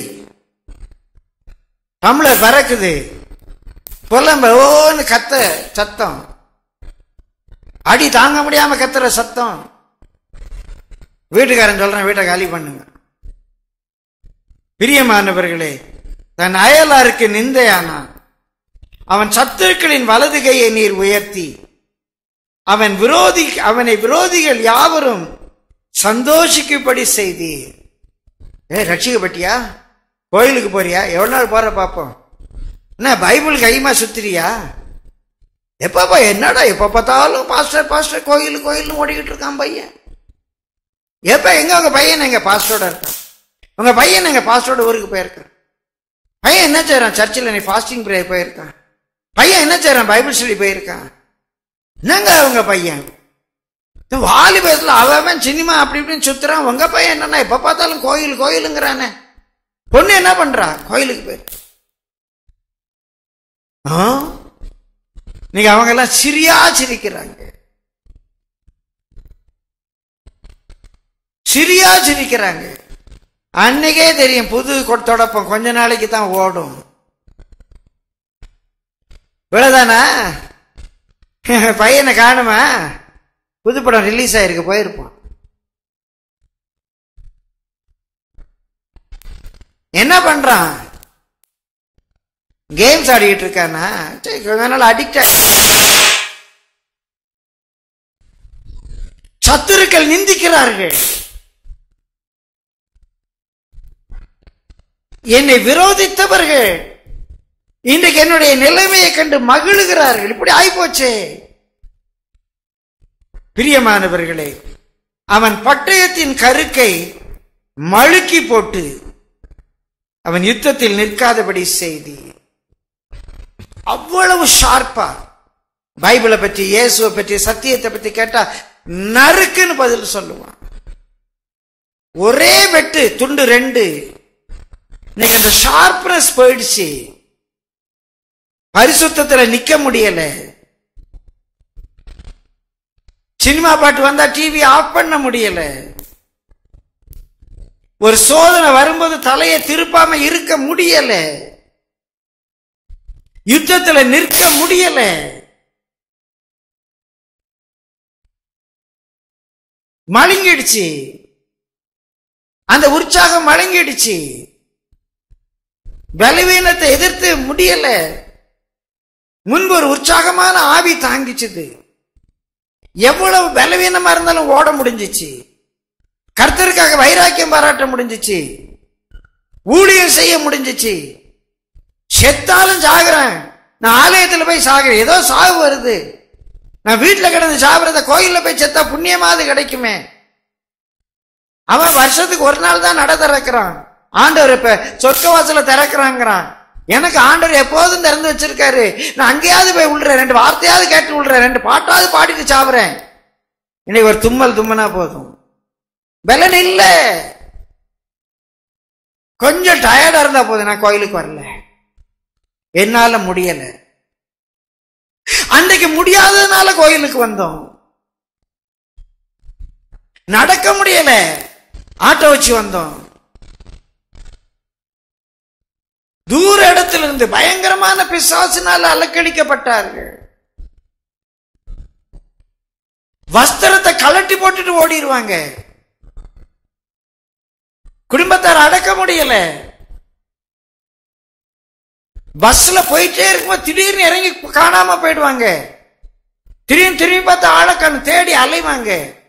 Speaker 1: டம்ளர் பறக்குது, புலம்ப ஓன்னு கத்த சத்தம், அடி தாங்க முடியாம கத்துற சத்தம். வீட்டுக்காரன் சொல்றேன், வீட்டை காலி பண்ணுங்க. பிரியமானவர்களே, தன் அயலாருக்கு நிந்தையானான். அவன் சத்துருக்களின் வலது கையை நீர் உயர்த்தி அவன் விரோதி அவனை விரோதிகள் யாவரும் சந்தோஷிக்கும்படி செய்தி. ஏ ரட்சிக்கப்பட்டியா? கோயிலுக்கு போறியா? எவ்வளவு நாள் போற பாப்போம். என்ன பைபிள் கைமா சுத்திரியா? எப்பப்பா என்னடா எப்ப பார்த்தாலும் பாஸ்டர் பாஸ்டர் கோயில் கோயில் ஓடிக்கிட்டு இருக்கான் பையன். எப்ப எங்க உங்க பையன் எங்க பாஸ்டரோட இருக்கான்? உங்க பையன் எங்க பாஸ்டரோட ஊருக்கு போயிருக்கான்? பையன் என்ன செய்யறான்? சர்ச்சில் நீ ஃபாஸ்டிங் பிரேயர் போயிருக்கான். பையன் என்ன செய்யறான்? பைபிள் ஸ்டடி போயிருக்கான். என்னங்க உங்க பையன் வாலிபத்துல அவன் சினிமா அப்படி இப்படின்னு சுத்துறான். உங்க பையன் என்னன்னா எப்ப பார்த்தாலும் கோயில் கோயிலுங்கிறானே. பொண்ணு என்ன பண்றா? கோயிலுக்கு போயிரு. நீங்க அவங்க எல்லாம் சிரியா சிரிக்கிறாங்க, சிரியா சிரிக்கிறாங்க. அன்னைக்கே தெரியும் புது தொடப்பம் கொஞ்ச நாளைக்கு தான் ஓடும். இவ்வளவுதானா? பையனை காணுமா? புது படம் ரிலீஸ் ஆயிருக்கு, போயிருப்பான். என்ன பண்றான்? கேம்ஸ் ஆடிட்டு இருக்கானா? அடிக்ட். சத்துருக்கள் நிந்திக்கிறார்கள். என்னை விரோதித்தவர்கள் இன்றைக்கு என்னுடைய நிலைமையை கண்டு மகிழுகிறார்கள். இப்படி ஆயிப்போச்சே. பிரியமானவர்களே, அவன் பட்டயத்தின் கருக்கை மழுக்கி போட்டு அவன் யுத்தத்தில் நிற்காதபடி செய்தி. அவ்வளவு ஷார்ப்பா பைபிளை பற்றி, இயேசுவை பற்றி, சத்தியத்தை பற்றி கேட்டா நறுக்குன்னு பதில் சொல்லுவான். ஒரே வெட்டு, துண்டு ரெண்டு. இன்னைக்கு அந்த ஷார்ப்னஸ் போயிடுச்சு. பரிசுத்தத்துல நிக்க முடியல. சினிமா பாட்டு வந்தா டிவி ஆஃப் பண்ண முடியல. ஒரு சோதனை வரும்போது தலையை திருப்பாம இருக்க முடியல. யுத்தத்துல நிற்க முடியல. மழுங்கிடுச்சு. அந்த உற்சாகம் மழுங்கிடுச்சு. பலவீனத்தை எதிர்த்து முடியல. முன்பு ஒரு உற்சாகமான ஆவி தாங்கிச்சது. எவ்வளவு பலவீனமா இருந்தாலும் ஓட முடிஞ்சிச்சு. கர்த்தருக்காக வைராக்கியம் பாராட்ட முடிஞ்சிச்சு. ஊழியம் செய்ய முடிஞ்சிச்சு. செத்தாலும் சாகுறேன், நான் ஆலயத்தில் போய் சாகுறேன், ஏதோ சாவு வருது, நான் வீட்டுல கிடந்து சாகுறத கோயில்ல போய் செத்தா புண்ணியமாவது கிடைக்குமே. அவன் வருஷத்துக்கு ஒரு நாள் தான் நட திறக்கிறான். ஆண்டவர் இப்ப சொர்க்க வாசல திறக்கிறாங்கிறான். எனக்கு ஆண்டவர் எப்போதும் திறந்து வச்சிருக்காரு. நான் அங்கேயாவது போய் விழுறேன், ரெண்டு வார்த்தையாவது கேட்டு விழுறேன், ரெண்டு பாட்டாவது பாடிட்டு சாவுறேன். இன்னைக்கு ஒரு தும்மல் தும்மனா போதும், பலன் இல்ல. கொஞ்சம் டயர்டா இருந்தா போதும், நான் கோயிலுக்கு வரல, என்னால முடியல. அன்றைக்கு முடியாததுனால கோயிலுக்கு வந்தோம். நடக்க முடியல, ஆட்டோ வச்சு வந்தோம். தூர இடத்திலிருந்து பயங்கரமான பிசாசினால் அலக்கழிக்கப்பட்டார்கள். வஸ்திரத்தை கலட்டி போட்டுட்டு ஓடிடுவாங்க. குடும்பத்தார் அடக்க முடியல. பஸ்ல போயிட்டே இருக்கும்போது திடீர்னு இறங்கி காணாம போயிடுவாங்க. திடீர்னு திரும்பி பார்த்து ஆளக்கான தேடி அலைவாங்க.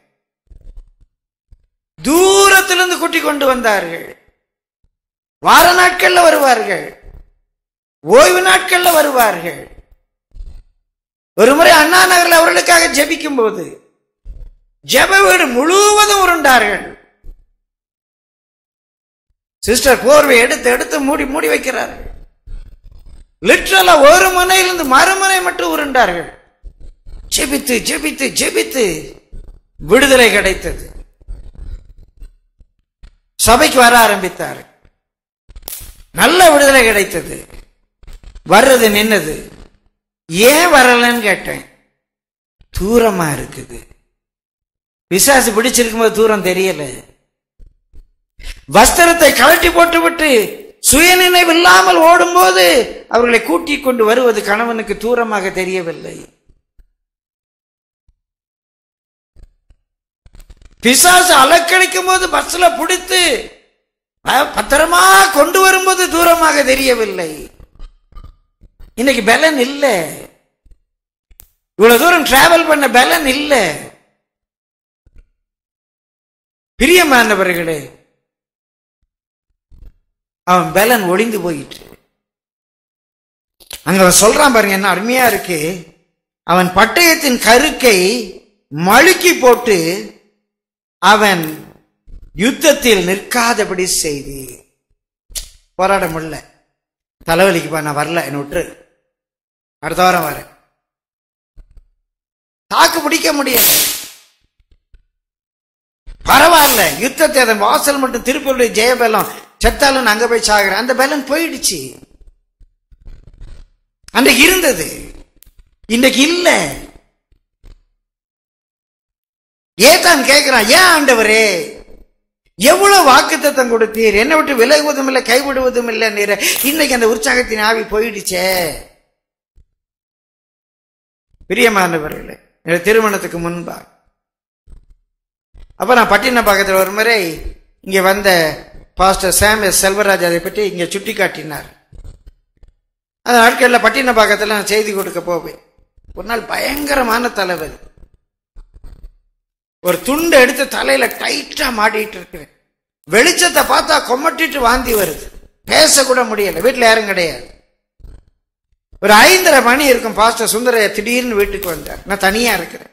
Speaker 1: தூரத்திலிருந்து கூட்டி கொண்டு வந்தார்கள். வார நாட்கள்ல வருவார்கள், ஓய்வு நாட்கள்ல வருவார்கள். ஒரு முறை அண்ணா நகரில் அவர்களுக்காக ஜெபிக்கும் போது ஜெப வீடு முழுவதும் உருண்டார்கள். சிஸ்டர் போர்வை எடுத்து எடுத்து மூடி மூடி வைக்கிறார்கள். லிட்டரலா ஒரு முனையிலிருந்து மறுமுனை மட்டும் உருண்டார்கள். ஜெபித்து ஜெபித்து ஜெபித்து விடுதலை கிடைத்தது. சபைக்கு வர ஆரம்பித்தார்கள். நல்ல விடுதலை கிடைத்தது. வர்றது நின்னது. ஏன் வரலன்னு கேட்டேன். தூரமா இருக்குது. பிசாசு பிடிச்சிருக்கும் போது தூரம் தெரியல. வஸ்திரத்தை கழட்டி போட்டு விட்டு சுயநினைவு இல்லாமல் ஓடும் போது அவர்களை கூட்டிக் கொண்டு வருவது கணவனுக்கு தூரமாக தெரியவில்லை. பிசாசு அலக்கழிக்கும் போது பஸ்ல பிடித்து பத்திரமா கொண்டு வரும்போது தூரமாக தெரியவில்லை. இன்னைக்கு பலன் இல்லை. இவ்வளவு தூரம் டிராவல் பண்ண பலன் இல்ல. பிரியமானவர்களே, அவன் பலன் ஒளிந்து போயிட்டு அங்க அவன் சொல்றான் பாருங்க, என்ன அருமையா இருக்கு. அவன் பட்டயத்தின் கருக்கை மழுக்கி போட்டு அவன் யுத்தத்தில் நிற்காதபடி செய்து. போராட முடியல, தலைவலிக்குப்பா, நான் வரல, என்ன விட்டுரு, அடுத்த வாரம் வரேன். தாக்கு பிடிக்க முடியல. பரவாயில்ல, யுத்தத்தை அதன் வாசல் மட்டும் திருப்பி ஜெயபலம், செத்தாலும் அங்க போய் சாகுறேன், அந்த பலன் போயிடுச்சு. அன்றைக்கு இருந்தது, இன்றைக்கு இல்ல. ஏதான் கேட்கிறான், ஏன் ஆண்டவரே எவ்வளவு வாக்குத்தத்தம் கொடுத்தீர், என்னை விட்டு விலகுவதும் இல்லை கைவிடுவதும் இல்லை நீர், இன்னைக்கு அந்த உற்சாகத்தின் ஆவி போயிடுச்சே. பிரியமானவர்களே, திருமணத்துக்கு முன்பா அப்ப நான் பட்டினப்பாக்கத்தில் ஒரு முறை இங்க வந்த பாஸ்டர் சாம் எஸ் செல்வராஜ் அதை பற்றி இங்க சுட்டி காட்டினார். அந்த நாட்களில் பட்டினப்பாக்கத்தில் நான் செய்தி கொடுக்க போவேன். ஒரு நாள் பயங்கரமான தலைவலி, ஒரு துண்டை எடுத்து தலையில டைட்டா மாட்டிட்டு இருக்கிறேன். வெளிச்சத்தை பார்த்தா கொமட்டிட்டு வாந்தி வருது, பேசக்கூட முடியல, வீட்டுல யாரும் கிடையாது. ஒரு ஐந்தரை மணி இருக்கும், பாஸ்டர் சுந்தரைய திடீர்னு வீட்டுக்கு வந்தார். நான் தனியா இருக்கிறேன்.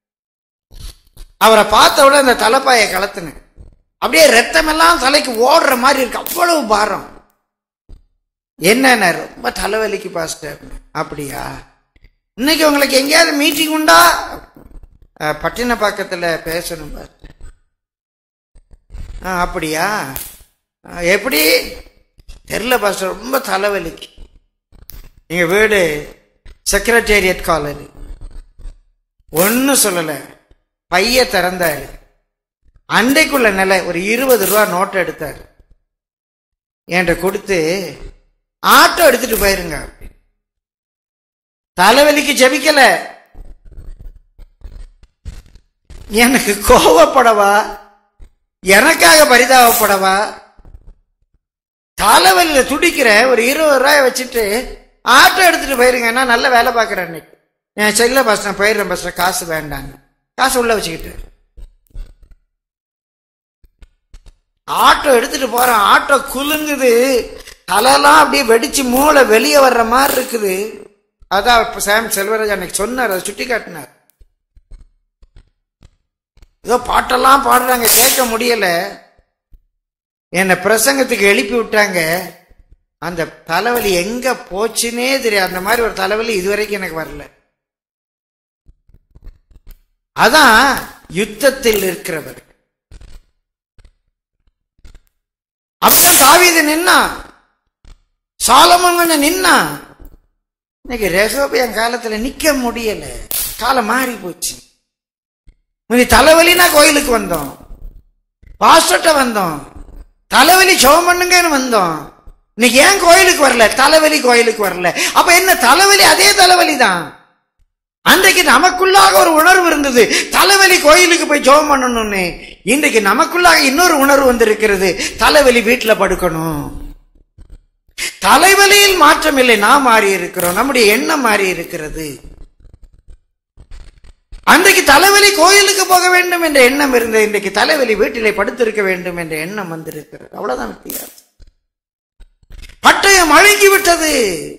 Speaker 1: அவரை பார்த்த உடனே அந்த தலைப்பாயை கலத்துனேன். அப்படியே ரத்தம் எல்லாம் தலைக்கு ஓடுற மாதிரி இருக்கு, அவ்வளவு பாரம். என்ன, ரொம்ப தலைவலிக்கு பாஸ்டர். அப்படியா, இன்னைக்கு உங்களுக்கு எங்கேயாவது மீட்டிங் உண்டா? பட்டினப்பாக்கத்துல பேசணும் பாஸ்டர். அப்படியா, எப்படி தெரியல பாஸ்டர், ரொம்ப தலைவலிக்கு. எங்க வீடு செக்ரட்டேரியட் காலனி. ஒன்னும் சொல்லல, பைய திறந்தாரு, அண்டைக்குள்ள நிலை ஒரு இருபது ரூபா நோட்டை எடுத்தாரு, என்கிட்ட கொடுத்து ஆட்டோ எடுத்துட்டு போயிருங்க. தலைவலிக்கு ஜெபிக்கல, எனக்கு கோவப்படவா, எனக்காக பரிதாபப்படவா? தலைவலியில துடிக்கிற ஒரு இருபது ரூபாய் வச்சுட்டு ஆட்டோ எடுத்துட்டு போயிருங்க, நான் நல்ல வேலை பார்க்கிறேன். அன்னைக்கு என் செல்ல பஸ் நான் போயிடுறேன் பஸ், காசு வேண்டாங்க, காசு உள்ள வச்சுக்கிட்டு ஆட்டோ எடுத்துட்டு போறேன். ஆட்டோ குலுங்குது, தலையெல்லாம் அப்படியே வெடிச்சு மூளை வெளியே வர்ற மாதிரி இருக்குது. அதான் சாம் செல்வராஜ் அன்னைக்கு சொன்னார், அதை சுட்டி காட்டினார். ஏதோ பாட்டெல்லாம் பாடுறாங்க, கேட்க முடியல. என்னை பிரசங்கத்துக்கு எழுப்பி விட்டாங்க. அந்த தலைவலி எங்க போச்சுன்னே தெரியாது. அந்த மாதிரி ஒரு தலைவலி இதுவரைக்கும் எனக்கு வரல. அதான் யுத்தத்தில் இருக்கிறவர். அப்படியே தாவீது நின்னா, சாலமோன் கொஞ்சம் நின்னா. இன்னைக்கு ரெகோபியாம் காலத்துல நிக்க முடியல, காலம் மாறி போச்சு. தலைவலினா கோயிலுக்கு வந்தோம், பாஸ்டர்ட்ட வந்தோம், தலைவலி ஜெபம் பண்ணுங்கன்னு வந்தோம். இன்னைக்கு ஏன் கோயிலுக்கு வரல? தலைவலி கோயிலுக்கு வரல. அப்ப என்ன தலைவலி? அதே தலைவலி தான். அன்றைக்கு நமக்குள்ளாக ஒரு உணர்வு இருந்தது, தலைவலி கோயிலுக்கு போய் ஜெபம் பண்ணணும்னு. இன்றைக்கு நமக்குள்ளாக இன்னொரு உணர்வு வந்திருக்கிறது, தலைவலி வீட்டுல படுக்கணும். தலைவலியில் மாற்றம் இல்லை, நாம் மாறி இருக்கிறோம், நம்முடைய எண்ணம் மாறி இருக்கிறது. அன்றைக்கு தலைவலி கோயிலுக்கு போக வேண்டும் என்ற எண்ணம் இருந்தது, இன்றைக்கு தலைவலி வீட்டிலே படுத்திருக்க வேண்டும் என்ற எண்ணம் வந்திருக்கிறது. அவ்வளவுதான் வித்தியாசம். பட்டயம் அழுங்கி விட்டது,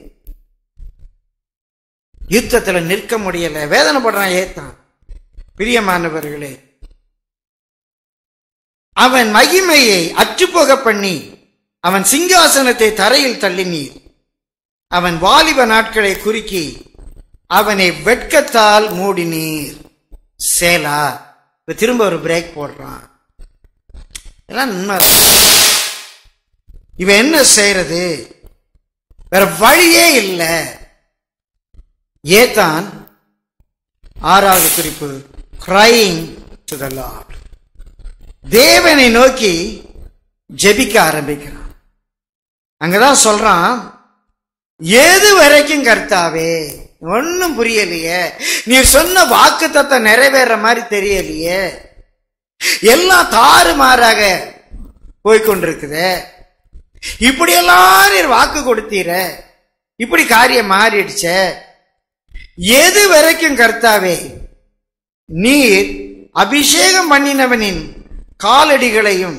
Speaker 1: யுத்தத்துல நிற்க முடியல, வேதனைப்படுறான் ஏத்தான். பிரியமானவர்களே, அவன் மகிமையை அற்றுப்போக பண்ணி அவன் சிங்காசனத்தை தரையில் தள்ளினீர். அவன் வாலிப நாட்களை குறுக்கி அவனை வெட்கத்தால் மூடினீர். சேலா. திரும்ப ஒரு பிரேக் போடுறான். இவன் என்ன செய்யறது? வேற வழியே இல்லை. ஏத்தான் ஆறாவது குறிப்பு, crying to the Lord. தேவனை நோக்கி ஜெபிக்க ஆரம்பிக்கிறான். அங்கதான் சொல்றான், எது வரைக்கும் கர்த்தாவே? ஒன்னும் புரியலையே, நீ சொன்ன வாக்குத்தத்தை நிறைவேற மாதிரி தெரியலையே, எல்லாம் தாறுமாறாக போய்கொண்டிருக்குது. இப்படி எல்லாம் நீர் வாக்கு கொடுத்தீர, இப்படி காரியம் மாறிடுச்ச, எது வரைக்கும் கர்த்தாவே நீர் அபிஷேகம் பண்ணினவனின் காலடிகளையும்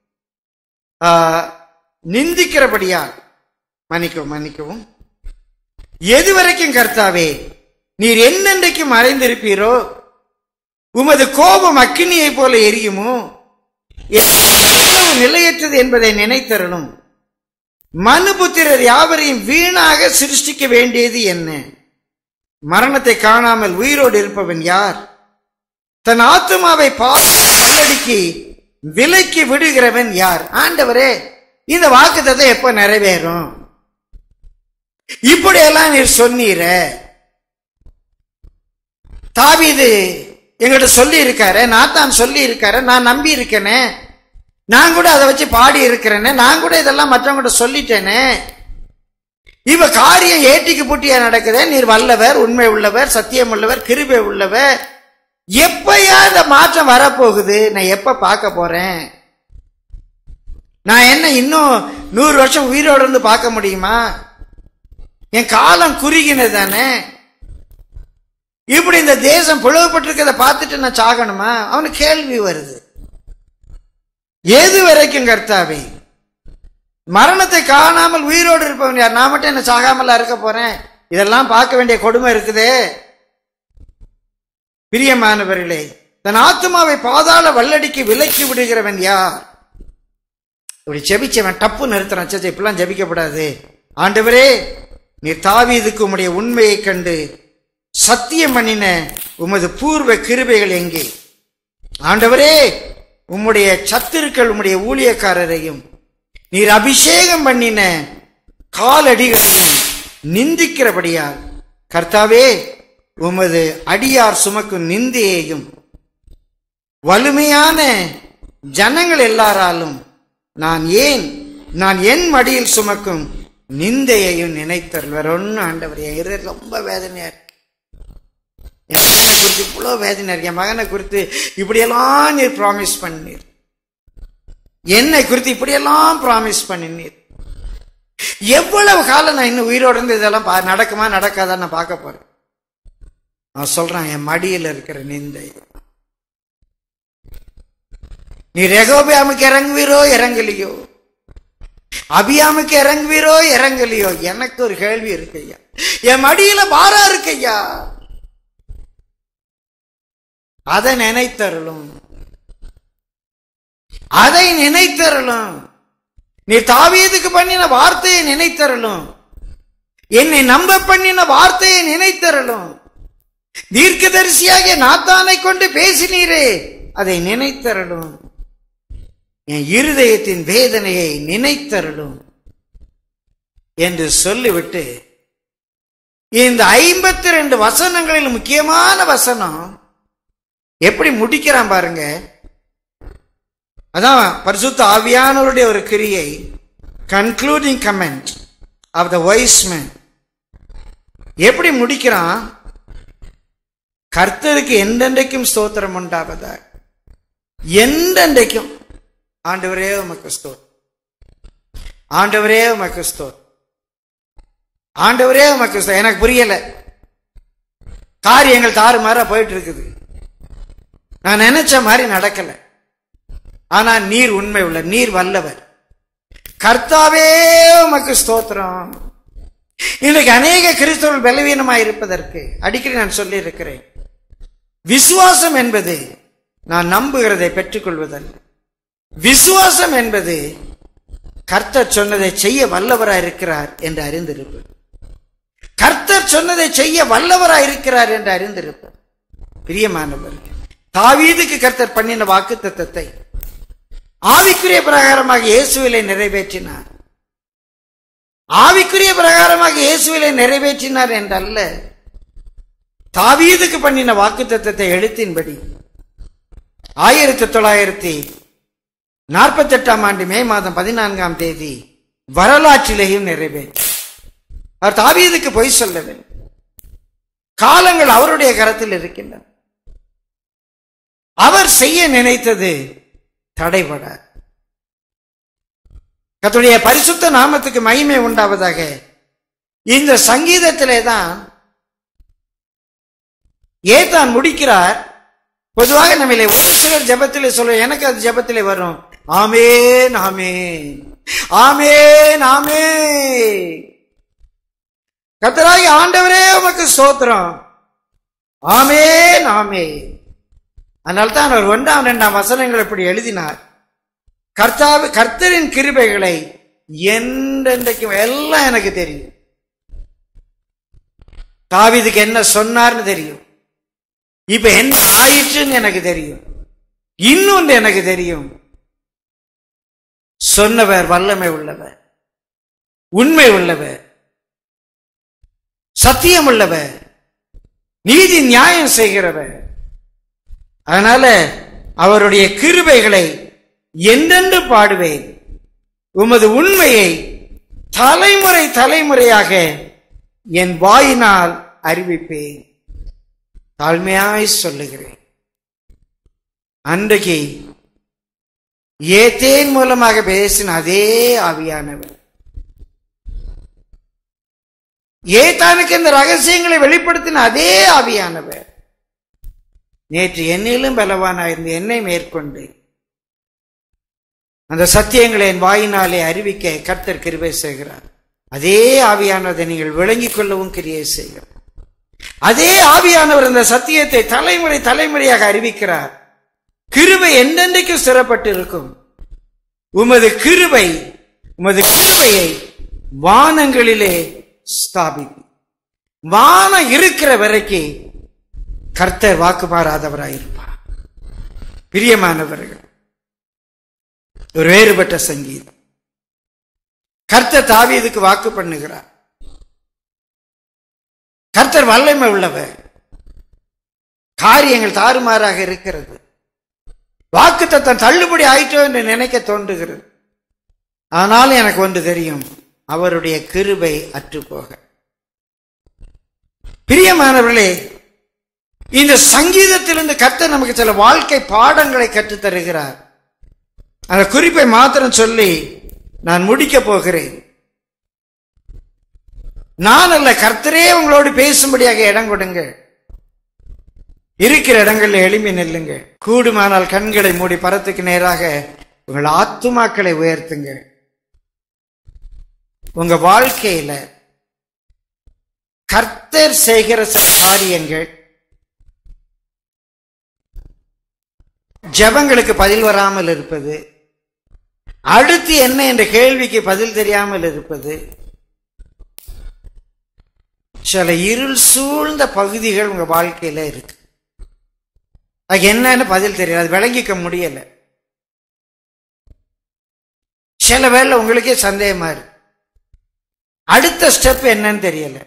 Speaker 1: நிந்திக்கிறபடியா மன்னிக்கவும் மன்னிக்கவும் எது வரைக்கும் கர்த்தாவே நீர் என்னென்றைக்கு மறைந்திருப்பீரோ, உமது கோபம் அக்கினியை போல எரியுமோ, எவ்வளவு நிலையற்றது என்பதை நினைத்தரணும். மனுபுத்திரர் யாவரையும் வீணாக சிருஷ்டிக்க வேண்டியது என்ன? மரணத்தை காணாமல் உயிரோடு இருப்பவன் யார்? தன் ஆத்துமாவை பாலடிக்கு விலைக்கு விடுகிறவன் யார்? ஆண்டவரே, இந்த வாக்குத்தத்தம் எப்ப நிறைவேறும்? இப்படியெல்லாம் நீர் சொன்னீர. தாவீது எங்கிட்ட சொல்லி இருக்காரு, நாத்தான் சொல்லி இருக்காரு, நான் நம்பி இருக்கேனே, நான் கூட அதை வச்சு பாடி இருக்கிறேனே, நான் கூட இதெல்லாம் மற்றவங்கிட்ட சொல்லிட்டேனே. இவ காரியம் ஏட்டிக்கு புட்டியா நடக்குதே. நீர் வல்லவர், உண்மை உள்ளவர், சத்தியம் உள்ளவர், கிருபை உள்ளவர். எப்பயா இந்த மாற்றம் வரப்போகுது? நான் எப்ப பார்க்க போறேன்? நான் என்ன இன்னும் நூறு வருஷம் உயிரோடு இருந்து பார்க்க முடியுமா? என் காலம் குறுகினது தானே. இப்படி இந்த தேசம் பிளவுபட்டிருக்கிறத பார்த்துட்டு நான் சாகணுமா? அவனுக்கு கேள்வி வருது. எது வரைக்கும் கர்த்தாவே மரணத்தை காணாமல் உயிரோடு இருப்பவன் யார்? நான் மட்டும் என்ன சாகாமல இருக்க போறேன்? இதெல்லாம் பார்க்க வேண்டிய கொடுமை இருக்குதே. பிரியமானவர்களே, தன் ஆத்துமாவை பாதாள வல்லடிக்கு விலக்கி விடுகிறவன் யார்? இப்படி ஜெபிச்சவன் டப்பு நிறுத்துறான். சே, இப்பெல்லாம் ஜெபிக்கப்படாது. ஆண்டவரே, நீர் தாவீதுக்கு உம்முடைய உண்மையை கண்டு சத்தியம் பண்ணின உமது பூர்வ கிருபைகள் எங்கே? ஆண்டவரே, உம்முடைய சத்துருக்கள் உம்முடைய ஊழியக்காரரையும் நீர் அபிஷேகம் பண்ணின காலடிகளையும் நிந்திக்கிறபடியால் கர்த்தாவே, உமது அடியார் சுமக்கும் நிந்தையையும் வலிமையான ஜனங்கள் எல்லாராலும் நான் ஏன் நான் என் மடியில் சுமக்கும் நிந்தையையும் நினைத்தல். வேற ஒன்னு ஆண்டவர், என் இருதயத்தில் ரொம்ப வேதனையா இருக்கு. என் மகனை குறித்து இவ்வளவு வேதனை இருக்கு. என் மகனை குறித்து இப்படியெல்லாம் நீர் ப்ராமிஸ் பண்ணீர், என்னை குறித்து இப்படியெல்லாம் ப்ராமிஸ் பண்ணினீர். எவ்வளவு காலம் நான் இன்னும் உயிரோடு இருந்து இதெல்லாம் நடக்குமா நடக்காதான் நான் பார்க்க போறேன். நான் சொல்றான், என் மடியில் இருக்கிற நிந்தை. நீ ரெகோபியாமுக்கு இறங்குவீரோ இறங்கலையோ, அபியாமுக்கு இறங்குவீரோ இறங்கலையோ, எனக்கு ஒரு கேள்வி இருக்கையா. என் மடியில பாரா இருக்கையா, அதை நினைத்தருளும், அதை நினைத்தருளும். நீ தாவீதுக்கு பண்ணின வார்த்தையை நினைத்தருளும், என்னை நம்ப பண்ணின வார்த்தையை நினைத்தருளும். தீர்க்கதரிசியாக நாத்தானை கொண்டு பேசினீரே, அதை நினைத்தருளும். என் இருதயத்தின் வேதனையை நினைத்தருளும் என்று சொல்லிவிட்டு இந்த ஐம்பத்தி ரெண்டு வசனங்களில் முக்கியமான வசனம் எப்படி முடிக்கிறான் பாருங்க. அதான் பரிசுத்த ஆவியானவருடைய ஒரு கிரியை, concluding comment of the wise man. எப்படி முடிக்கிறான்? கர்த்தருக்கு எந்தெந்தைக்கும் ஸ்தோத்திரம் உண்டாவதா, எந்தெந்தைக்கும். ஆண்டவரே உமக்கு ஸ்தோத்திரம், ஆண்டவரே உமக்கு ஸ்தோத்திரம், ஆண்டவரே உமக்கு ஸ்தோத்திரம். எனக்கு புரியல, காரியங்கள் தாறுமாறா போயிட்டு இருக்குது, நான் நினைச்ச மாதிரி நடக்கல. ஆனா நீர் உண்மை உள்ள, நீர் வல்லவர். கர்த்தாவே உமக்கு ஸ்தோத்திரம். இன்னைக்கு அநேக கிறிஸ்தவர்கள் பலவீனமாய் இருப்பதற்கு அடிக்கடி நான் சொல்லி இருக்கிறேன். விசுவாசம் என்பது நான் நம்புகிறதை பெற்றுக்கொள்வதல்ல. விசுவாசம் என்பது கர்த்தர் சொன்னதை செய்ய வல்லவராய் இருக்கிறார் என்று அறிந்திருப்பது. கர்த்தர் சொன்னதை செய்ய வல்லவராய் இருக்கிறார் என்று அறிந்திருப்பது. பிரியமானவர், தாவீதுக்கு கர்த்தர் பண்ணின வாக்குத்தத்தத்தை ஆவிக்குரிய பிரகாரமாக இயேசுவிலே நிறைவேற்றினார். ஆவிக்குரிய பிரகாரமாக இயேசுவிலே நிறைவேற்றினார் என்றல்ல, தாவீதுக்கு பண்ணின வாக்குத்தத்தத்தை எழுத்தின்படி ஆயிரத்தி தொள்ளாயிரத்தி நாற்பத்தி எட்டாம் ஆண்டு மே மாதம் பதினான்காம் தேதி வரலாற்றிலேயும் நிறைவேற்ற. அவர் தாவீதுக்கு பொய் சொல்லவில்லை. காலங்கள் அவருடைய கரத்தில் இருக்கின்றன. அவர் செய்ய நினைத்தது தடைபட. கர்த்தருடைய பரிசுத்த நாமத்துக்கு மகிமை உண்டாவதாக. இந்த சங்கீதத்திலே தான் ஏதான் முடிக்கிறார். பொதுவாக நம்மளே ஒரு சிலர் ஜெபத்திலே சொல்ல, எனக்கு அது ஜெபத்திலே வரும், ஆமென் ஆமென் ஆமென் ஆமென், கர்த்தராகிய ஆண்டவரே உமக்கு ஸ்தோத்திரம், ஆமென் ஆமென். அதனால தான் அவர் ஒன்றாம் இரண்டாம் வசனங்கள் இப்படி எழுதினார். கர்த்தாவு கர்த்தரின் கிருபைகளை என்றென்றைக்கும் எல்லாம் எனக்கு தெரியும். தாவீதுக்கு என்ன சொன்னார்னு தெரியும், இப்ப என்ன ஆயிற்றுன்னு எனக்கு தெரியும், இன்னொன்று எனக்கு தெரியும், சொன்னவர் வல்லமை உள்ளவர், உண்மை உள்ளவர், சத்தியம் உள்ளவர், நீதி நியாயம் செய்கிறவர். அதனால அவருடைய கிருபைகளை என்றென்று பாடுவேன், உமது உண்மையை தலைமுறை தலைமுறையாக என் வாயினால் அறிவிப்பேன். தாழ்மையாய் சொல்லுகிறேன், அன்றைக்கு ஏத்தேன் மூலமாக பேசின அதே ஆவியானவர், ஏத்தானுக்கு இந்த ரகசியங்களை வெளிப்படுத்தின அதே ஆவியானவர் நேற்று என்னிலும் பலவானாயிருந்து என்னை மேற்கொண்டு அந்த சத்தியங்களை என் வாயினாலே அறிவிக்க கர்த்தர் கிருபை செய்கிறார். அதே ஆவியானதை நீங்கள் விளங்கிக் கொள்ளவும் கிரியை செய்கிறார். அதே ஆவியானவர் இந்த சத்தியத்தை தலைமுறை தலைமுறையாக அறிவிக்கிறார். கிருபை என்றென்றைக்கும் ஸ்திரப்பட்டு இருக்கும். உமது கிருபை உமது கிருபையை வானங்களிலே ஸ்தாபிப்பு. வானம் இருக்கிற வரைக்கும் கர்த்தர் வாக்கு மாறாதவராயிருப்பார். பிரியமானவர்கள், ஒரு வேறுபட்ட சங்கீதம். கர்த்தர் தாவீதுக்கு வாக்கு பண்ணுகிறார். கர்த்தர் வல்லமை உள்ளவர். காரியங்கள் தாறுமாறாக இருக்கிறது. வாக்குத்தத்தம் தள்ளுபடி ஆயிட்டோ என்று நினைக்க தோன்றுகிறது. ஆனாலும் எனக்கு ஒன்று தெரியும், அவருடைய கிருபை அற்றுப்போக. பிரியமானவர்களே, இந்த சங்கீதத்திலிருந்து கர்த்தர் நமக்கு சில வாழ்க்கை பாடங்களை கற்றுத் தருகிறார். அந்த குறிப்பை மாத்திரம் சொல்லி நான் முடிக்க போகிறேன். நான் அல்ல, கர்த்தரே உங்களோடு பேசும்படியாக இடம் கொடுங்க. இருக்கிற இடங்களில் எளிமை நெல்லுங்க. கூடுமானால் கண்களை மூடி பரத்துக்கு நேராக உங்கள் ஆத்துமாக்களை உயர்த்துங்க. உங்க வாழ்க்கையில கர்த்தர் செய்கிற சில காரியங்கள், ஜெபங்களுக்கு பதில் வராமல் இருப்பது, அடுத்து என்ன என்ற கேள்விக்கு பதில் தெரியாமல் இருப்பது, சில இருள் சூழ்ந்த பகுதிகள் உங்க வாழ்க்கையில இருக்கு. அது என்னன்னு பதில் தெரியாது, விளங்கிக்க முடியல. சில வேளை உங்களுக்கே சந்தேகமா இருக்கு, அடுத்த ஸ்டெப் என்னன்னு தெரியல.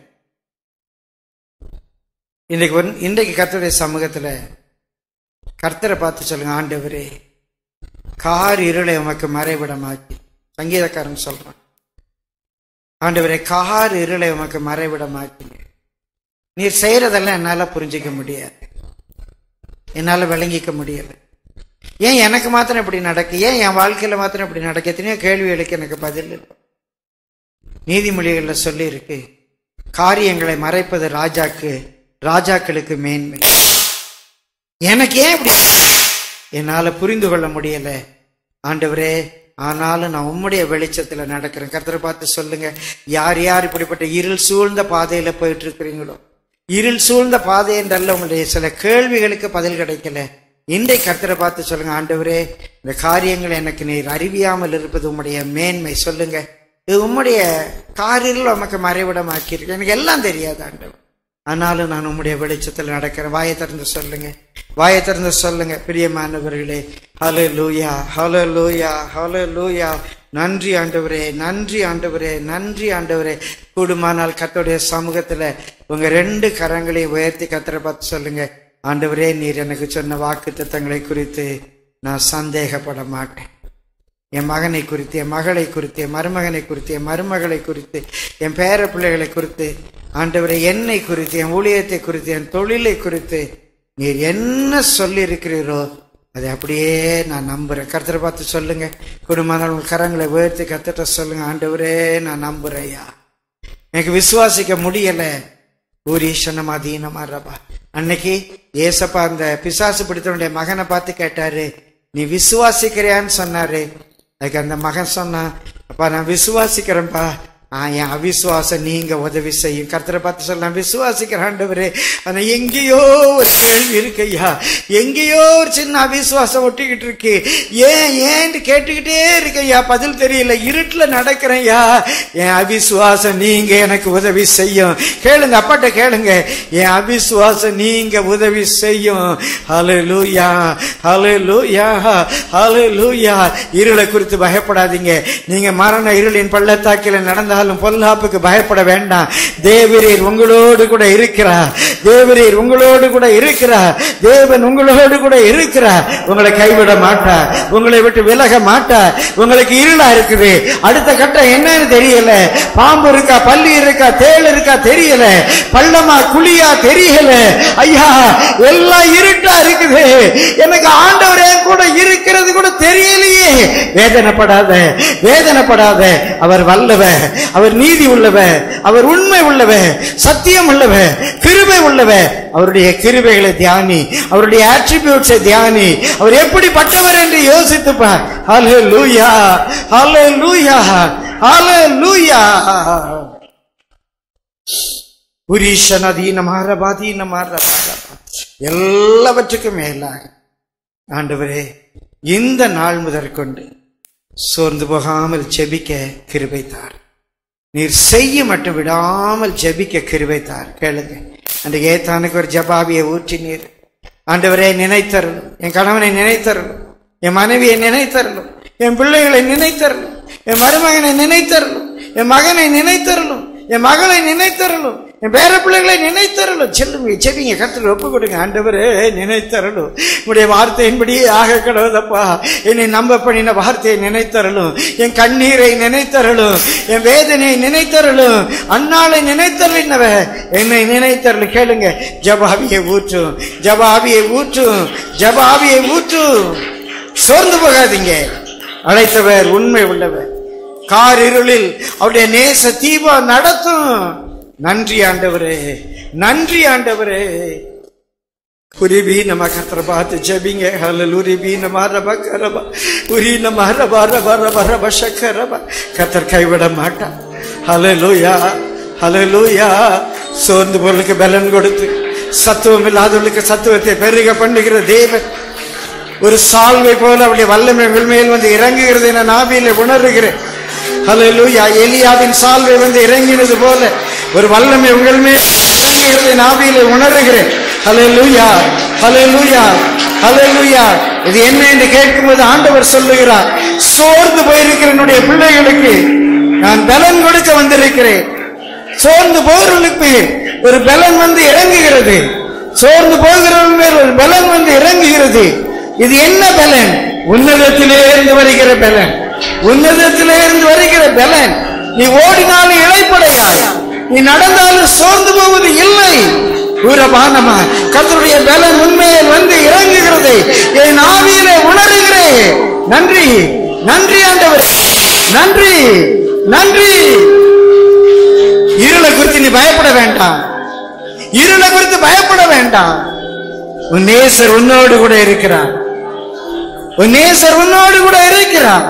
Speaker 1: இன்றைக்கு இன்றைக்கு கர்த்தருடைய சமூகத்துல கர்த்தரை பார்த்து சொல்லுங்க, ஆண்டவரே கார் இருளை உமக்கு மறைவிடமாக்கி. சங்கீதக்காரன் சொல்றான், ஆண்டவரே கார் இருளை உமக்கு மறைவிடமாக்கி. நீர் செய்யறதெல்லாம் என்னால புரிஞ்சிக்க முடியாது, என்னால விளங்கிக்க முடியல. ஏன் எனக்கு மாத்திரம் இப்படி நடக்கு, ஏன் என் வாழ்க்கையில மாத்திரம் இப்படி நடக்க, எத்தனையோ கேள்விகளுக்கு எனக்கு பதில் இல்லை. நீதிமொழிகள்ல சொல்லி இருக்கு, காரியங்களை மறைப்பது ராஜாக்கு ராஜாக்களுக்கு மேன்மை. எனக்கு ஏன் இப்படி என்னால புரிந்து கொள்ள முடியல ஆண்டவரே, ஆனாலும் நான் உம்முடைய வெளிச்சத்துல நடக்கிறேன். கர்த்தரை பார்த்து சொல்லுங்க, யார் யார் இப்படிப்பட்ட இருள் சூழ்ந்த பாதையில போயிட்டு இருக்கிறீங்களோ, இருள் சூழ்ந்த பாதை என்றல்ல, உங்களுடைய சில கேள்விகளுக்கு பதில் கிடைக்கல, இன்றைக்கு கர்த்தரை பார்த்து சொல்லுங்க, ஆண்டவரே இந்த காரியங்கள் எனக்கு நீர் அறிவியாமல் இருப்பது உம்முடைய மேன்மை. சொல்லுங்க, இது உம்முடைய காரில் உமக்கு மறைவிடமாக்கியிருக்கு, எனக்கு எல்லாம் தெரியாது ஆண்டவர், ஆனாலும் நான் உம்முடைய வெளிச்சத்தில் நடக்கிறேன். வாயை திறந்து சொல்லுங்க, வாயை திறந்து சொல்லுங்க. பிரியமானவர்களே, ஹல்லேலூயா ஹல்லேலூயா ஹல்லேலூயா. நன்றி ஆண்டவரே, நன்றி ஆண்டவரே, நன்றி ஆண்டவரே. கூடுமானால் கர்த்தருடைய சமூகத்துல உங்க ரெண்டு கரங்களை உயர்த்தி கர்த்தரை பார்த்து சொல்லுங்க, ஆண்டவரே நீர் எனக்கு சொன்ன வாக்கு தத்தங்களை குறித்து நான் சந்தேகப்பட மாட்டேன். என் மகனை குறித்து, என் மகளை குறித்து, என் மருமகனை குறித்து, என் மருமகளை குறித்து, என் பேர பிள்ளைகளை குறித்து, ஆண்டவரை என்னை குறித்து, என் ஊழியத்தை குறித்து, என் தொழிலை குறித்து நீர் என்ன சொல்லி இருக்கிறீரோ அதை அப்படியே நான் நம்புறேன். கர்த்தரை பார்த்து சொல்லுங்க, குடும்பங்கள் உங்கள் கரங்களை உயர்த்தி கர்த்தரை சொல்லுங்க, ஆண்டவரே நான் நம்புறேயா, எனக்கு விசுவாசிக்க முடியல. ஊரீஷனமா தீனமா ரபா அன்னைக்கு ஏசப்பா அந்த பிசாசு பிடித்தவனுடைய மகனை பார்த்து கேட்டாரு, நீ விசுவாசிக்கிறியான்னு சொன்னாரு. அதுக்கு அந்த மகன் சொன்னான், அப்பா நான் விசுவாசிக்கிறேன்ப்பா, ஆஹ் என் அவிசுவாசம் நீங்க உதவி செய்யும். கர்த்தரை பார்த்து சொல்லலாம், விசுவாசிக்கிற ஆண்டவரே, ஆனா எங்கேயோ ஒரு கேள்வி இருக்கு ஐயா, எங்கேயோ ஒரு சின்ன அவிசுவாசம் ஒட்டிக்கிட்டு இருக்கு, ஏன் ஏன்னு கேட்டுக்கிட்டே இருக்கு ஐயா, பதில் தெரியல, இருட்டுல நடக்கிறேன் ஐயா, என் அவிசுவாசம் நீங்க எனக்கு உதவி செய்யும். கேளுங்க, அப்பாட்ட கேளுங்க, என் அவிசுவாசம் நீங்க உதவி செய்யும். ஹல்லேலூயா, ஹல்லேலூயா, ஹல்லேலூயா. இருளை குறித்து பயப்படாதீங்க. நீங்க மரண இருளின் பள்ளத்தாக்கில நடந்த பொல்லாப்புக்கு பயப்பட வேண்டாம். தேவரீர் உங்களோடு கூட இருக்கிறார், தேவரீர் உங்களோடு கூட இருக்கிறார், தேவன் உங்களோடு கூட இருக்கிறார். உங்களை கைவிட மாட்டார், உங்களை விட்டு விலக மாட்டார். உங்களுக்கு இருளா இருக்குது, அடுத்த கட்டம் என்னன்னு தெரியல, பாம்பு இருக்கா, பல்லி இருக்கா, தேள் இருக்கா தெரியல, பள்ளமா குழியா தெரியல, ஐயா எல்லாம் இருட்டா இருக்குது, எனக்கு ஆண்டவரே கூட இருக்கிறது கூட தெரியலையே. வேதனைப்படாத, வேதனைப்படாத. அவர் வல்லவர், அவர் நீதி உள்ளவர், அவர் உண்மை உள்ளவர், சத்தியம் உள்ளவர், கிருபை உள்ளவர். அவருடைய கிருபைகளை தியானி, அவருடைய அட்ரிபியூட்ஸை தியானி, அவர் எப்படிப்பட்டவர் என்று யோசித்து பார். ஹல்லேலூயா, ஹல்லேலூயா, ஹல்லேலூயா. எல்லாவற்றுக்கும் மேலாக ஆண்டவரே, இந்த நாள் முதற்கொண்டு சோர்ந்து போகாமல் ஜெபிக்க கிருபை தார். நீர் செய்ய மட்டும் விடாமல் ஜெபிக்க கிருபை தார். கேளுங்க, அன்றைக்கு ஏத்தானுக்கு ஒரு ஜபாவியை ஊற்றினீர். ஆண்டவரே நினைத்தரலும், என் கணவனை நினைத்தரலும், என் மனைவியை நினைத்தரலும், என் பிள்ளைகளை நினைத்தரலும், என் மருமகனை நினைத்தரலும், என் மகனை நினைத்தரலும், என் மகளை நினைத்தரலும், என் பேர பிள்ளைகளை நினைத்தரலும். செல்லுங்க, செவிங்க, கர்த்தருக்கு ஒப்பு கொடுங்க. ஆண்டவரே நினைத்தரலும், உடைய வார்த்தையின்படியே ஆக கடவுளப்பா, என்னை நம்ப பண்ணின வார்த்தையை நினைத்தரலும், என் கண்ணீரை நினைத்தரலும், என் வேதனையை நினைத்தரலும், அன்னாளை நினைத்தரலினவ என்னை நினைத்தரலும். கேளுங்க, ஜபாவியை ஊற்றும், ஜபாவியை ஊற்றும், ஜபாவியை ஊற்றும். சோர்ந்து போகாதீங்க. அழைத்தவர் உண்மை உள்ளவர். கார் இருளில் அவருடைய நேச தீபம் நடத்தும். நன்றி ஆண்டவரே, நன்றி ஆண்டவரே. உரிபி நம்ம கத்திர பார்த்து ஜெபிங்க. ஹல்லேலூரிபி நம்ம ரப கரப உரி நம்ம ரப ரப ரப ரப ஷக்கரப. கர்த்தர் கைவிட மாட்டார். ஹல்லேலூயா, ஹல்லேலூயா. சோர்ந்து பொருளுக்கு பலன் கொடுத்து சத்துவம் இல்லாதவர்களுக்கு சத்துவத்தை பெருக பண்ணுகிற தேவன் ஒரு சால்வை போல அவருடைய வல்லமை மேல் வந்து இறங்குகிறது என நாவிலே உணர்கிறேன். ஹல்லேலூயா. எலியாவின் சால்வை வந்து இறங்கினது போல ஒரு வல்லமை உங்கள் மேல் இறங்குகிறது நாவிலே உணர்கிறேன். ஹல்லேலூயா, ஹல்லேலூயா, ஹல்லேலூயா. இது என்ன என்று கேட்கும்போது ஆண்டவர் சொல்லுகிறார், சோர்ந்து போயிருக்கிற என்னுடைய பிள்ளைகளுக்கு நான் பலன் கொடுக்க வந்திருக்கிறேன். சோர்ந்து போகிறவர்களுக்கு ஒரு பலன் வந்து இறங்குகிறது. சோர்ந்து போகிறவர்கள் மேல் ஒரு பலன் வந்து இறங்குகிறது. இது என்ன பலன்? உன்னதத்திலே இருந்து வருகிற பலன், உன்னதத்திலே இருந்து வருகிற பலன். நீ ஓடினாலும் இளைப்படையாய், நீ நடந்தாலும் சோர்ந்து போவது இல்லை. ஊரபானமா கர்த்தருடைய பலன் உண்மையில் வந்து இறங்குகிறது. என் ஆவியிலே உணர்கிறேன். நன்றி, நன்றி ஆண்டவரே, நன்றி, நன்றி. இருளை குறித்து நீ பயப்பட வேண்டாம், இருளை குறித்து பயப்பட வேண்டாம். உன் நேசர் உன்னோடு கூட இருக்கிறார், உன் நேசர் உன்னோடு கூட இருக்கிறார்.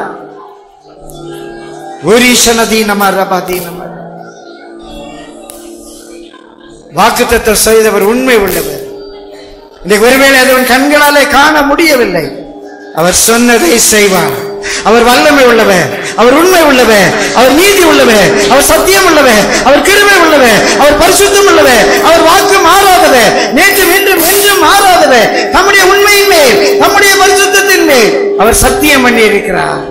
Speaker 1: வாக்குத்தத்தம் செய்தவர் உண்மை உள்ளவர். இன்றைக்கு ஒருவேளை அதன் கண்களாலே காண முடியவில்லை, அவர் சொன்னதை செய்வார். அவர் வல்லமை உள்ளவர், அவர் உண்மை உள்ளவர், அவர் நீதி உள்ளவர், அவர் சத்தியம் உள்ளவர், அவர் கிருபை உள்ளவர், அவர் பரிசுத்தம் உள்ளவர், அவர் வாக்கு மாறாதவர், நேற்று மீண்டும் என்றும் மாறாதவர். நம்முடைய உண்மையின் மேல், நம்முடைய பரிசுத்தத்தின் மேல் அவர் சத்தியம் பண்ணி இருக்கிறார்.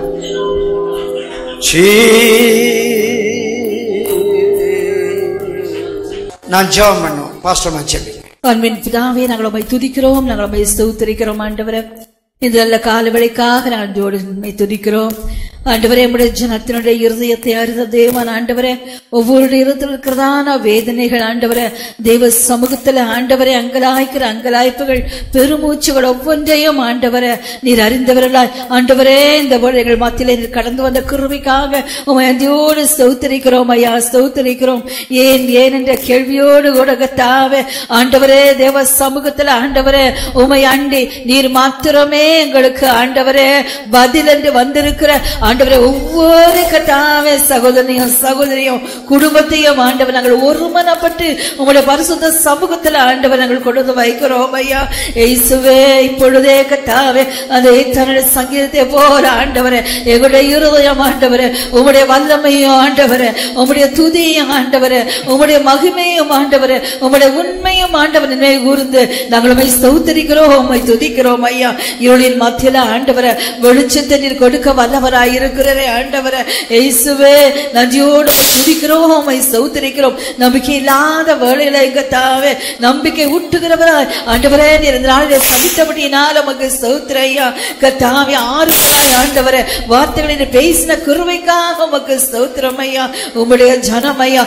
Speaker 1: நான் ஜெபம் பண்ணுவோம். பாஸ்டர் மச்சபி
Speaker 2: அன்பின் பிதாவே, நாங்கள் உம்மை துதிக்கிறோம், நாங்கள் உம்மை ஸ்தோத்திரிக்கிறோம். ஆண்டவரே, இந்த நல்ல கால வேளைக்காக நாங்கள் ஜோடி உம்மை துதிக்கிறோம். ஆண்டவரே நம்முடைய ஜனத்தினுடைய இருதயத்தை அறிந்த தேவன் ஆண்டவரே, ஒவ்வொரு இருதயத்தில் இருக்கிறதான வேதனைகள் ஆண்டவரே, தெய்வ சமூகத்தில் ஆண்டவரே அங்கலாய்க்கிற அங்கலாய்ப்புகள் பெருமூச்சுகள் ஒவ்வொன்றையும் ஆண்டவரே நீர் அறிந்தவர்களாய் ஆண்டவரே இந்த வேளைகள் மத்தியிலே நீர் கடந்து வந்த கிருபைக்காக உம்மை அந்தியோடு ஸ்தோத்திரிக்கிறோம் ஐயா, ஸ்தோத்திரிக்கிறோம். ஏன் ஏன் என்ற கேள்வியோடு கூட கர்த்தாவே ஆண்டவரே தேவ சமூகத்தில் ஆண்டவரே உம்மை அண்டி நீர் மாத்திரமே எங்களுக்கு ஆண்டவரே பதில் என்று வந்திருக்கிற ஆண்டவரே ஒவ்வொரு கர்த்தாவே சகோதரனையும் சகோதரியும் குடும்பத்தையும் ஆண்டவர் நாங்கள் ஒருமனப்பட்டு உங்களுடைய பரிசுத்த சமூகத்தில் ஆண்டவர் நாங்கள் கொண்டு வைக்கிறோம் ஐயா. இயேசுவே இப்பொழுதே கர்த்தாவே அந்த தன்னுடைய சங்கீதத்தை போல ஆண்டவரே எங்களுடைய இருதயம் ஆண்டவரே உம்முடைய வல்லமையும் ஆண்டவரே உம்முடைய துதியும் ஆண்டவரே உம்முடைய மகிமையும் ஆண்டவரே உம்முடைய உண்மையும் ஆண்டவர் நினைவு கூர்ந்து நாங்கள் உம்மை ஸ்தோத்திரிக்கிறோம், உம்மை துதிக்கிறோம் ஐயா. இருளின் மத்தியில ஆண்டவரே வெளிச்சத்தை நீர் கொடுக்க வல்லவராய் இருக்கிறே ஆண்டவரே. இயேசுவே நன்றியோடு துதிக்கிறோம், உம்மை ஸ்தோத்திரிக்கிறோம். நம்பிக்கை இல்லாத வேளையில கர்த்தாவே நம்பிக்கை ஊட்டுகிறவராய் ஆண்டவரே நீர் இந்த நாளிலே சந்தித்தபடியினால் உமக்கு ஸ்தோத்திரம் ஐயா. கர்த்தாவே ஆறுதலாய் ஆண்டவரே வார்த்தைகளில் பேசின கிருபைக்காக உமக்கு ஸ்தோத்திரம் ஐயா. உம்முடைய ஜனம் ஐயா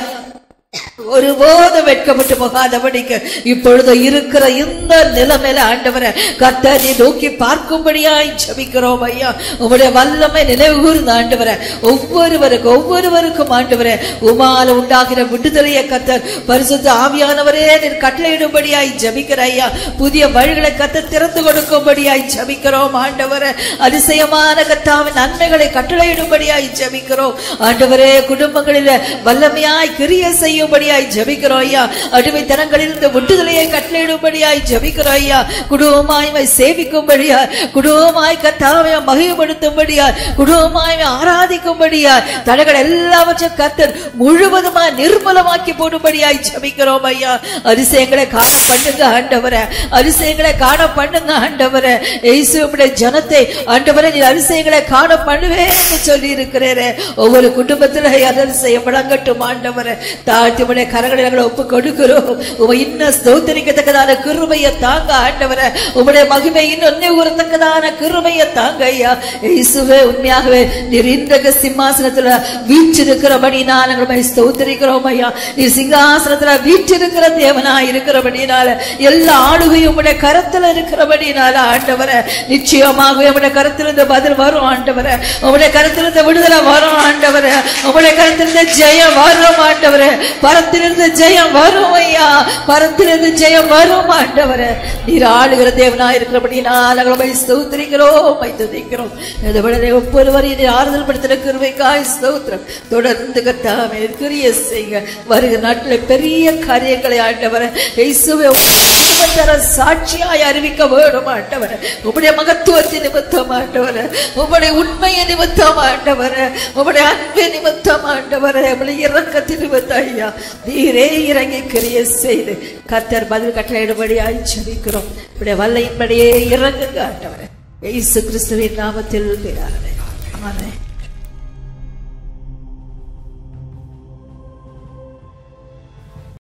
Speaker 2: ஒருபோது வெட்கப்பட்டு போகாதபடிக்கு இப்பொழுது இருக்கிற இந்த நிலைமையில ஆண்டவரை கர்த்தரை நோக்கி பார்க்கும்படியாய் ஜெபிக்கிறோம் ஐயா. உம்முடைய வல்லமை நினைவு கூர்ந்த ஆண்டவரை ஒவ்வொருவருக்கும் ஒவ்வொருவருக்கும் ஆண்டவரை உமால உண்டாகிற விடுதலையை கர்த்தர் பரிசுத்த ஆவியானவரே நீர் கட்டளையிடும்படியாய் ஜெபிக்கிற ஐயா. புதிய வழிகளை கர்த்தர் திறந்து கொடுக்கும்படியாய் ஜெபிக்கிறோம் ஆண்டவரை. அதிசயமான கர்த்தாவின் நன்மைகளை கட்டளையிடும்படியாய் ஜெபிக்கிறோம் ஆண்டவரே. குடும்பங்களில் வல்லமையாய் கிரிய செய்ய ஜெபிக்கிறோம் ஐயா. அடிமைத்தனங்களிலிருந்து விடுதலையை கட்டளையிடும்படியாய் ஜெபிக்கிறோம் ஐயா. குடும்பமாய் சேவிக்கும்படியாய் குடும்பமாய் கர்த்தாவை மகிமைப்படுத்தும்படியாய் குடும்பமாய் ஆராதிக்கும்படியாய் தடைகள் எல்லாவற்றையும் கர்த்தர் முழுவதுமாய் நிர்மலமாக்கி போடும்படியாய் ஜெபிக்கிறோம் ஐயா. அதிசயங்களை காண பண்ணுங்க ஆண்டவரே, அதிசயங்களை காண பண்ணுங்க ஆண்டவரே. இயேசுவுடைய ஜனத்தை ஆண்டவரே நீர் அதிசயங்களை காண பண்ணுவேன் என்று சொல்லி இருக்கிறேன். ஒவ்வொரு குடும்பத்தில் அதிசயம் வழங்கட்டும் ஆண்டவரே. தாழ்த்தியுடைய கரங்களை நாங்கள் ஒப்பு கொடுக்கிறோம். உமை இன்னும் ஸ்தோத்திரிக்கத்தக்கதான கிருபையை தாங்க ஆண்டவரே. உம்முடைய மகிமை இன்னும் கூறத்தக்கதான கிருபையை தாங்க ஐயா. இயேசுவே உண்மையாகவே நீர் இன்றைக்கு சிம்மாசனத்துல வீற்றிருக்கிறபடினால் நாங்கள் ஸ்தோத்திரிக்கிறோம் ஐயா. நீர் சிங்காசனத்துல வீற்றிருக்கிற தேவனாய் இருக்கிறபடினால எல்லா ஆளுகையும் உம்முடைய கரத்துல இருக்கிறபடினால ஆண்டவரே நிச்சயமாகவே உம்முடைய கரத்திலிருந்து பதில் வரும் ஆண்டவரே. உம்முடைய கரத்திலிருந்து விடுதலை வரும் ஆண்டவரே. உம்முடைய கரத்திலிருந்து ஜெயம் வரும் ஆண்டவரே. பரத்திலிருந்து ஜெயம் வரும் ஐயா, பரத்திலிருந்து ஜெயம் வரும் ஆண்டவரே. நீர் ஆளுகிற தேவனாய் இருக்கிறபடினால் நாங்கள் ஸ்தோத்திரிக்கிறோம், துதிக்கிறோம். ஒவ்வொருவரையும் நீர் ஆறுதல் படுத்தின கிருபைக்காய் ஸ்தோத்திரம். தொடர்ந்து கர்த்தாவே கிரிய செய்யுங்க. வருகிற நாட்டில் பெரிய காரியங்களை ஆண்டவரே இயேசுவே சாட்சியாய் அறிவிக்க வேண்டும் ஆண்டவரே. உம்முடைய மகத்துவத்தின் நிமித்தம் ஆண்டவரே, உம்முடைய உண்மையை நிமித்தம் ஆண்டவரே, உம்முடைய அன்பை நிமித்தம் ஆண்டவரே, உம்முடைய இரக்கத்தின் நிமித்தம் ஐயா நீரே இறங்கி கிரிய செய்து கர்த்தர் பதில் கட்டளையிடும்படியாய் ஜெபிக்கிறோம். உம்முடைய வல்லையின்படியே இறங்குங்க ஆண்டவரே. இயேசு கிறிஸ்துவின் நாமத்தில் ஆமென்.